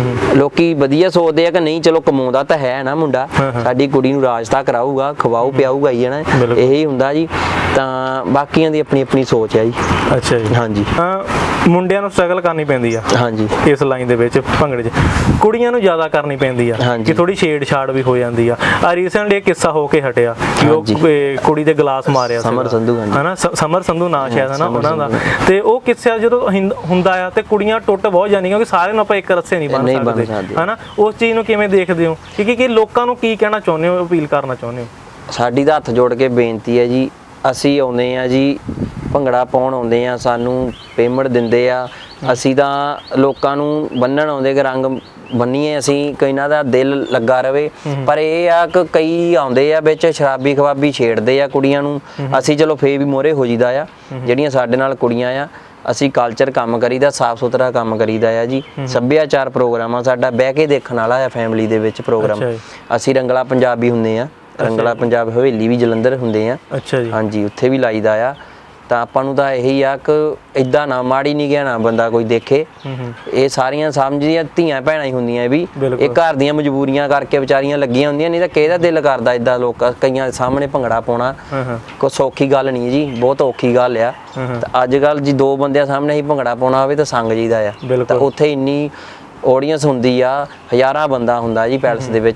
ਲੋਕੀ ਵਧੀਆ ਸੋਚਦੇ ਆ ਕਿ ਨਹੀਂ ਚਲੋ ਕਮਾਉਂਦਾ ਤਾਂ ਹੈ ਨਾ ਮੁੰਡਾ, ਸਾਡੀ ਕੁੜੀ ਨੂੰ ਰਾਜਤਾ ਕਰਾਊਗਾ, ਖਵਾਊ ਪਿਆਊਗਾ ਹੀ ਹੈ ਨਾ, ਇਹੀ ਹੁੰਦਾ ਜੀ। ਤਾਂ ਬਾਕੀਆਂ ਦੀ ਆਪਣੀ ਸੋਚ ਹੈ ਜੀ। ਅੱਛਾ ਜੀ। ਹਾਂਜੀ ਮੁੰਡਿਆਂ ਨੂੰ ਸਟਰਗਲ ਕਰਨੀ ਪੈਂਦੀ ਆ ਹਾਂਜੀ ਇਸ ਲਾਈਨ ਦੇ ਵਿੱਚ, ਭੰਗੜੇ 'ਚ ਕੁੜੀਆਂ ਨੂੰ ਜ਼ਿਆਦਾ ਕਰਨੀ ਪੈਂਦੀ ਆ ਕਿ ਥੋੜੀ ਛੇੜਛਾੜ ਵੀ ਹੋ ਜਾਂਦੀ ਆ। ਰੀਸੈਂਟਲੀ ਇੱਕ ਕਿੱਸਾ ਹੋ ਕੇ ਹਟਿਆ ਕਿ ਉਹ ਕੁੜੀ ਦੇ ਗਲਾਸ ਮਾਰਿਆ ਸਮਰ ਸੰਧੂ ਹਨਾ, ਸਮਰ ਸੰਧੂ ਨਾਂ ਸ਼ਾਇਦ ਹਨਾ ਉਹਨਾਂ ਦਾ, ਤੇ ਉਹ ਕਿੱਸਾ ਜਦੋਂ ਹੁੰਦਾ ਆ ਤੇ ਕੁੜੀਆਂ ਟੁੱਟ ਬਹੁਤ ਜਾਂਦੀਆਂ ਕਿਉਂਕਿ ਸਾਰਿਆਂ ਨੂੰ ਆਪਾਂ ਇੱਕ ਰੱਸੇ ਨਹੀਂ ਬੰਨ੍ਹ ਸਕਦੇ ਹਨਾ। ਉਸ ਚੀਜ਼ ਨੂੰ ਕਿਵੇਂ ਦੇਖਦੇ ਹੋ ਕਿ ਲੋਕਾਂ ਨੂੰ ਕੀ ਕਹਿਣਾ ਚਾਹੁੰਦੇ ਹੋ, ਅਪੀਲ ਕਰਨਾ ਚਾਹੁੰਦੇ ਹੋ? ਸਾਡੀ ਤਾਂ ਹੱਥ ਜੋੜ ਕੇ ਬੇਨਤੀ ਹੈ ਜੀ, ਅਸੀਂ ਆਉਂਦੇ ਆ ਜੀ ਭੰਗੜਾ ਪਾਉਣ ਆਉਂਦੇ ਆ, ਸਾਨੂੰ ਪੇਮੈਂਟ ਦਿੰਦੇ ਆ, ਅਸੀਂ ਤਾਂ ਲੋਕਾਂ ਨੂੰ ਬੰਨਣ ਆਉਂਦੇ ਕਿ ਰੰਗ ਬੰਨੀਏ ਅਸੀਂ, ਕਈਆਂ ਦਾ ਦਿਲ ਲੱਗਾ ਰਵੇ। ਪਰ ਇਹ ਆ ਕਿ ਕਈ ਆਉਂਦੇ ਆ ਵਿੱਚ ਸ਼ਰਾਬੀ ਖਵਾਬੀ ਛੇੜਦੇ ਆ ਕੁੜੀਆਂ ਨੂੰ, ਅਸੀਂ ਚਲੋ ਫੇਰ ਵੀ ਮੋਹਰੇ ਹੋ ਜੀਦਾ ਆ। ਜਿਹੜੀਆਂ ਸਾਡੇ ਨਾਲ ਕੁੜੀਆਂ ਆ, ਅਸੀਂ ਕਲਚਰ ਕੰਮ ਕਰੀਦਾ, ਸਾਫ ਸੁਥਰਾ ਕੰਮ ਕਰੀਦਾ ਆ ਜੀ। ਸੱਭਿਆਚਾਰ ਪ੍ਰੋਗਰਾਮ ਆ ਸਾਡਾ, ਬਹਿ ਕੇ ਦੇਖਣ ਵਾਲਾ ਆ ਫੈਮਿਲੀ ਦੇ ਵਿੱਚ ਪ੍ਰੋਗਰਾਮ। ਅਸੀਂ ਰੰਗਲਾ ਪੰਜਾਬੀ ਹੁੰਦੇ ਆ, ਰੰਗਲਾ ਪੰਜਾਬ ਹਵੇਲੀ ਵੀ ਜਲੰਧਰ ਹੁੰਦੇ ਆ। ਹਾਂਜੀ ਉੱਥੇ ਵੀ ਲਾਈਦਾ ਆ। ਤਾਂ ਆਪਾਂ ਨੂੰ ਤਾਂ ਇਹੀ ਆ ਕਿ ਇਦਾਂ ਨਾ ਮਾੜੀ ਨਹੀਂ ਗਿਆ ਨਾ ਬੰਦਾ ਕੋਈ ਦੇਖੇ, ਇਹ ਸਾਰੀਆਂ ਸਮਝਦੀਆਂ ਧੀਆਂ ਭੈਣਾਂ ਹੀ ਹੁੰਦੀਆਂ, ਵੀ ਇਹ ਘਰ ਦੀਆਂ ਮਜਬੂਰੀਆਂ ਕਰਕੇ ਵਿਚਾਰੀਆਂ ਲੱਗੀਆਂ ਹੁੰਦੀਆਂ, ਨਹੀਂ ਤਾਂ ਕਿਹਦਾ ਦਿਲ ਕਰਦਾ ਇਦਾਂ ਲੋਕਾਂ ਕਈਆਂ ਦੇ ਸਾਹਮਣੇ ਭੰਗੜਾ ਪਾਉਣਾ। ਕੋਈ ਸੌਖੀ ਗੱਲ ਨਹੀਂ ਜੀ, ਬਹੁਤ ਔਖੀ ਗੱਲ ਆ। ਤਾਂ ਅੱਜ ਕੱਲ ਜੀ 2 ਬੰਦਿਆਂ ਸਾਹਮਣੇ ਹੀ ਭੰਗੜਾ ਪਾਉਣਾ ਹੋਵੇ ਤਾਂ ਸੰਗ ਜੀਦਾ ਆ। ਤਾਂ ਉੱਥੇ ਇੰਨੀ ਆਡੀਅנס ਹੁੰਦੀ ਆ, ਹਜ਼ਾਰਾਂ ਬੰਦਾ ਹੁੰਦਾ ਜੀ ਪੈਲਸ ਦੇ ਵਿੱਚ,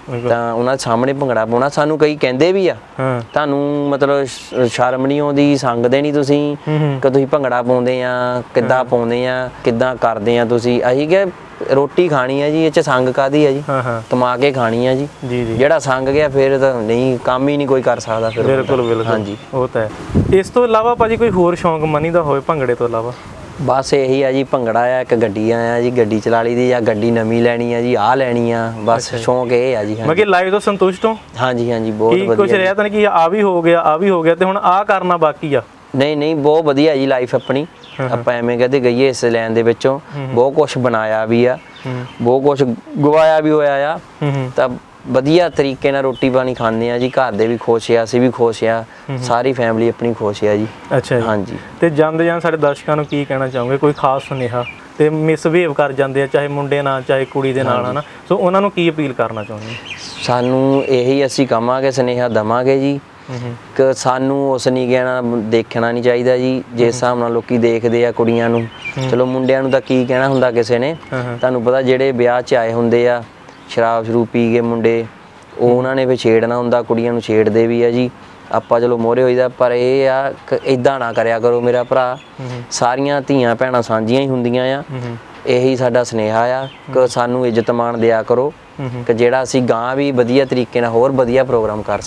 ਤਾਂ ਉਹਨਾਂ ਦੇ ਸਾਹਮਣੇ ਭੰਗੜਾ ਪਾਉਣਾ। ਸਾਨੂੰ ਕਈ ਕਹਿੰਦੇ ਵੀ ਆ ਤੁਹਾਨੂੰ ਮਤਲਬ ਸ਼ਰਮ ਨਹੀਂ ਆਉਂਦੀ, ਸੰਗਦੇ ਨਹੀਂ ਤੁਸੀਂ ਕਿ ਤੁਸੀਂ ਭੰਗੜਾ ਪਾਉਂਦੇ ਆ, ਕਿੱਦਾਂ ਪਾਉਂਦੇ ਆ, ਕਿੱਦਾਂ ਕਰਦੇ ਆ ਤੁਸੀਂ। ਅਸੀਂ ਕਿ ਰੋਟੀ ਖਾਣੀ ਆ ਜੀ, ਇਹ ਚ ਸੰਗ ਕਾਦੀ ਆ ਜੀ, ਕਮਾ ਕੇ ਖਾਣੀ ਆ ਜੀ। ਜਿਹੜਾ ਸੰਗ ਗਿਆ ਫਿਰ ਤਾਂ ਨਹੀਂ, ਕੰਮ ਹੀ ਨਹੀਂ ਕੋਈ ਕਰ ਸਕਦਾ ਫਿਰ। ਬਿਲਕੁਲ ਬਿਲਕੁਲ, ਹਾਂਜੀ ਉਹ ਤਾਂ ਹੈ। ਇਸ ਤੋਂ ਇਲਾਵਾ ਭਾਜੀ ਕੋਈ ਹੋਰ ਸ਼ੌਂਕ ਮਨੀ ਦਾ ਹੋਵੇ ਭੰਗੜੇ ਤੋਂ ਇਲਾਵਾ? ਬਸ ਇਹੀ ਆ ਜੀ, ਭੰਗੜਾ ਆ, ਇੱਕ ਗੱਡੀਆਂ ਆ ਜੀ, ਗੱਡੀ ਚਲਾ ਲਈ ਦੀ, ਜਾਂ ਗੱਡੀ ਨਵੀਂ ਲੈਣੀ ਆ ਜੀ, ਆਹ ਲੈਣੀ ਆ, ਬਸ ਸ਼ੌਂਕ ਇਹ ਆ ਜੀ। ਮੈਂ ਕਿ ਲਾਈਫ ਤੋਂ ਸੰਤੁਸ਼ਟ ਹੋ? ਹਾਂਜੀ ਹਾਂਜੀ, ਬਹੁਤ ਵਧੀਆ। ਕੁਝ ਰਿਹਾ ਤਾਂ ਨਹੀਂ ਕਿ ਆ ਵੀ ਹੋ ਗਿਆ, ਆ ਵੀ ਹੋ ਗਿਆ ਤੇ ਹੁਣ ਆਹ ਕਰਨਾ ਬਾਕੀ ਆ? ਨਹੀਂ ਨਹੀਂ, ਬਹੁਤ ਵਧੀਆ ਜੀ ਲਾਈਫ ਆਪਣੀ। ਆਪਾਂ ਐਵੇਂ ਕਹਦੇ ਗਈਏ ਇਸ ਲਾਈਨ ਦੇ ਵਿੱਚੋਂ, ਬਹੁਤ ਕੁਛ ਬਣਾਇਆ ਵੀ ਆ, ਬਹੁਤ ਕੁਛ ਗਵਾਇਆ ਵੀ ਹੋਇਆ ਆ। ਤਾਂ ਵਧੀਆ ਤਰੀਕੇ ਨਾਲ ਰੋਟੀ ਪਾਣੀ ਖਾਂਦੇ ਆ ਜੀ, ਘਰ ਦੇ ਵੀ ਖੁਸ਼ ਆ, ਅਸੀਂ ਵੀ ਖੁਸ਼ ਆ, ਸਾਰੀ ਫੈਮਿਲੀ ਆਪਣੀ ਖੁਸ਼ ਆ ਜੀ। ਅੱਛਾ ਜੀ, ਹਾਂਜੀ। ਤੇ ਜਾਂਦੇ ਜਾਂ ਸਾਡੇ ਦਰਸ਼ਕਾਂ ਨੂੰ ਕੀ ਕਹਿਣਾ ਚਾਹੋਗੇ, ਕੋਈ ਖਾਸ ਸੁਨੇਹਾ? ਤੇ ਮਿਸਬਿਹੇਵ ਕਰ ਜਾਂਦੇ ਆ ਚਾਹੇ ਮੁੰਡੇ ਨਾਲ ਚਾਹੇ ਕੁੜੀ ਦੇ ਨਾਲ, ਹਨਾ, ਸੋ ਉਹਨਾਂ ਨੂੰ ਕੀ ਅਪੀਲ ਕਰਨਾ ਚਾਹੁੰਦੇ? ਸਾਨੂੰ ਇਹੀ ਅਸੀਂ ਕਵਾਂਗੇ, ਸੁਨੇਹਾ ਦਵਾਂਗੇ ਜੀ ਕਿ ਸਾਨੂੰ ਉਸ ਨੀਗੇ ਨਾਲ ਦੇਖਣਾ ਨਹੀਂ ਚਾਹੀਦਾ ਜੀ। ਜਿਸ ਹਿਸਾਬ ਨਾਲ ਲੋਕੀ ਦੇਖਦੇ ਆ ਕੁੜੀਆਂ ਨੂੰ, ਚਲੋ ਮੁੰਡਿਆਂ ਨੂੰ ਤਾਂ ਕੀ ਕਹਿਣਾ ਹੁੰਦਾ ਕਿਸੇ ਨੇ, ਤੁਹਾਨੂੰ ਪਤਾ ਜਿਹੜੇ ਵਿਆਹ 'ਚ ਆਏ ਹੁੰਦੇ ਆ ਸ਼ਰਾਬ ਸ਼ਰੂਬ ਪੀ ਕੇ ਮੁੰਡੇ, ਉਹ ਉਹਨਾਂ ਨੇ ਫਿਰ ਛੇੜਨਾ ਹੁੰਦਾ, ਕੁੜੀਆਂ ਨੂੰ ਛੇੜਦੇ ਵੀ ਆ ਜੀ। ਆਪਾਂ ਚਲੋ ਮੋਹਰੇ ਹੋਈਦਾ, ਪਰ ਇਹ ਆ ਇੱਦਾਂ ਨਾ ਕਰਿਆ ਕਰੋ ਮੇਰਾ ਭਰਾ। ਸਾਰੀਆਂ ਧੀਆਂ ਭੈਣਾਂ ਸਾਂਝੀਆਂ ਹੀ ਹੁੰਦੀਆਂ ਆ। ਇਹੀ ਸਾਡਾ ਸੁਨੇਹਾ ਆ ਕਿ ਸਾਨੂੰ ਇੱਜ਼ਤ ਮਾਣ ਦਿਆ ਕਰੋ, ਕਿ ਜਿਹੜਾ ਅਸੀਂ ਗਾਂ ਵੀ ਵਧੀਆ ਤਰੀਕੇ ਨਾਲ ਹੋਰ ਵਧੀਆ ਪ੍ਰੋਗਰਾਮ ਕਰ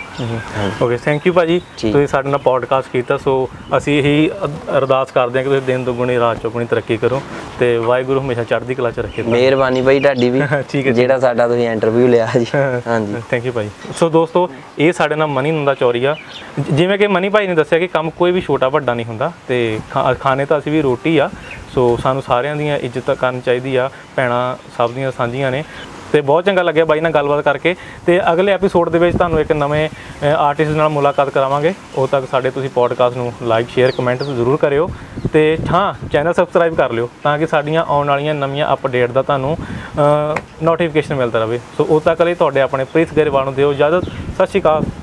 ਸਕਾਂ। ਓਕੇ, ਥੈਂਕ ਯੂ ਭਾਜੀ, ਤੁਸੀਂ ਸਾਡੇ ਨਾਲ ਪੋਡਕਾਸਟ ਕੀਤਾ। ਸੋ ਅਸੀਂ ਇਹੀ ਅਰਦਾਸ ਕਰਦੇ ਹਾਂ ਕਿ ਤੁਸੀਂ ਦਿਨ ਦੁਗਣੀ ਰਾਤ ਚੌਗੁਣੀ ਤਰੱਕੀ ਕਰੋ ਤੇ ਵਾਹਿਗੁਰੂ ਹਮੇਸ਼ਾ ਚੜ੍ਹਦੀ ਕਲਾ 'ਚ ਰੱਖੇ। ਮਿਹਰਬਾਨੀ ਭਾਈ ਤੁਹਾਡੀ ਵੀ, ਠੀਕ ਹੈ, ਜਿਹੜਾ ਸਾਡਾ ਤੁਸੀਂ ਇੰਟਰਵਿਊ ਲਿਆ ਜੀ। ਹਾਂਜੀ, ਥੈਂਕ ਯੂ ਭਾਈ। ਸੋ ਦੋਸਤੋ, ਇਹ ਸਾਡੇ ਨਾਲ ਮਨੀ ਨੰਦਾ ਚੌਰੀਆ। ਜਿਵੇਂ ਕਿ ਮਨੀ ਭਾਈ ਨੇ ਦੱਸਿਆ ਕਿ ਕੰਮ ਕੋਈ ਵੀ ਛੋਟਾ ਵੱਡਾ ਨਹੀਂ ਹੁੰਦਾ ਤੇ ਖਾਣੇ ਤਾਂ ਅਸੀਂ ਵੀ ਰੋਟੀ ਆ। ਸੋ ਸਾਨੂੰ ਸਾਰਿਆਂ ਦੀਆਂ ਇੱਜ਼ਤ ਕਰਨੀ ਚਾਹੀਦੀ ਆ, ਭੈਣਾਂ ਸਭ ਦੀਆਂ ਸਾਂਝੀਆਂ ਨੇ। ਤੇ ਬਹੁਤ ਚੰਗਾ ਲੱਗਿਆ ਬਾਈ ਨਾਲ ਗੱਲਬਾਤ ਕਰਕੇ। ਤੇ ਅਗਲੇ ਐਪੀਸੋਡ ਦੇ ਵਿੱਚ ਤੁਹਾਨੂੰ ਇੱਕ ਨਵੇਂ ਆਰਟਿਸਟ ਨਾਲ ਮੁਲਾਕਾਤ ਕਰਾਵਾਂਗੇ। ਉਦੋਂ ਤੱਕ ਸਾਡੇ ਤੁਸੀਂ ਪੋਡਕਾਸਟ ਨੂੰ ਲਾਈਕ ਸ਼ੇਅਰ ਕਮੈਂਟ ਜ਼ਰੂਰ ਕਰਿਓ ਤੇ ਹਾਂ, ਚੈਨਲ ਸਬਸਕ੍ਰਾਈਬ ਕਰ ਲਿਓ ਤਾਂ ਕਿ ਸਾਡੀਆਂ ਆਉਣ ਵਾਲੀਆਂ ਨਵੀਆਂ ਅਪਡੇਟ ਦਾ ਤੁਹਾਨੂੰ ਨੋਟੀਫਿਕੇਸ਼ਨ ਮਿਲਦਾ ਰਹੇ। ਸੋ ਉਦੋਂ ਤੱਕ ਲਈ ਤੁਹਾਡੇ ਆਪਣੇ ਪ੍ਰੀਤ ਗਰੇਵਾਲ ਨੂੰ ਦਿਓ ਇਜਾਜ਼ਤ। ਸਤਿ ਸ਼੍ਰੀ ਅਕਾਲ।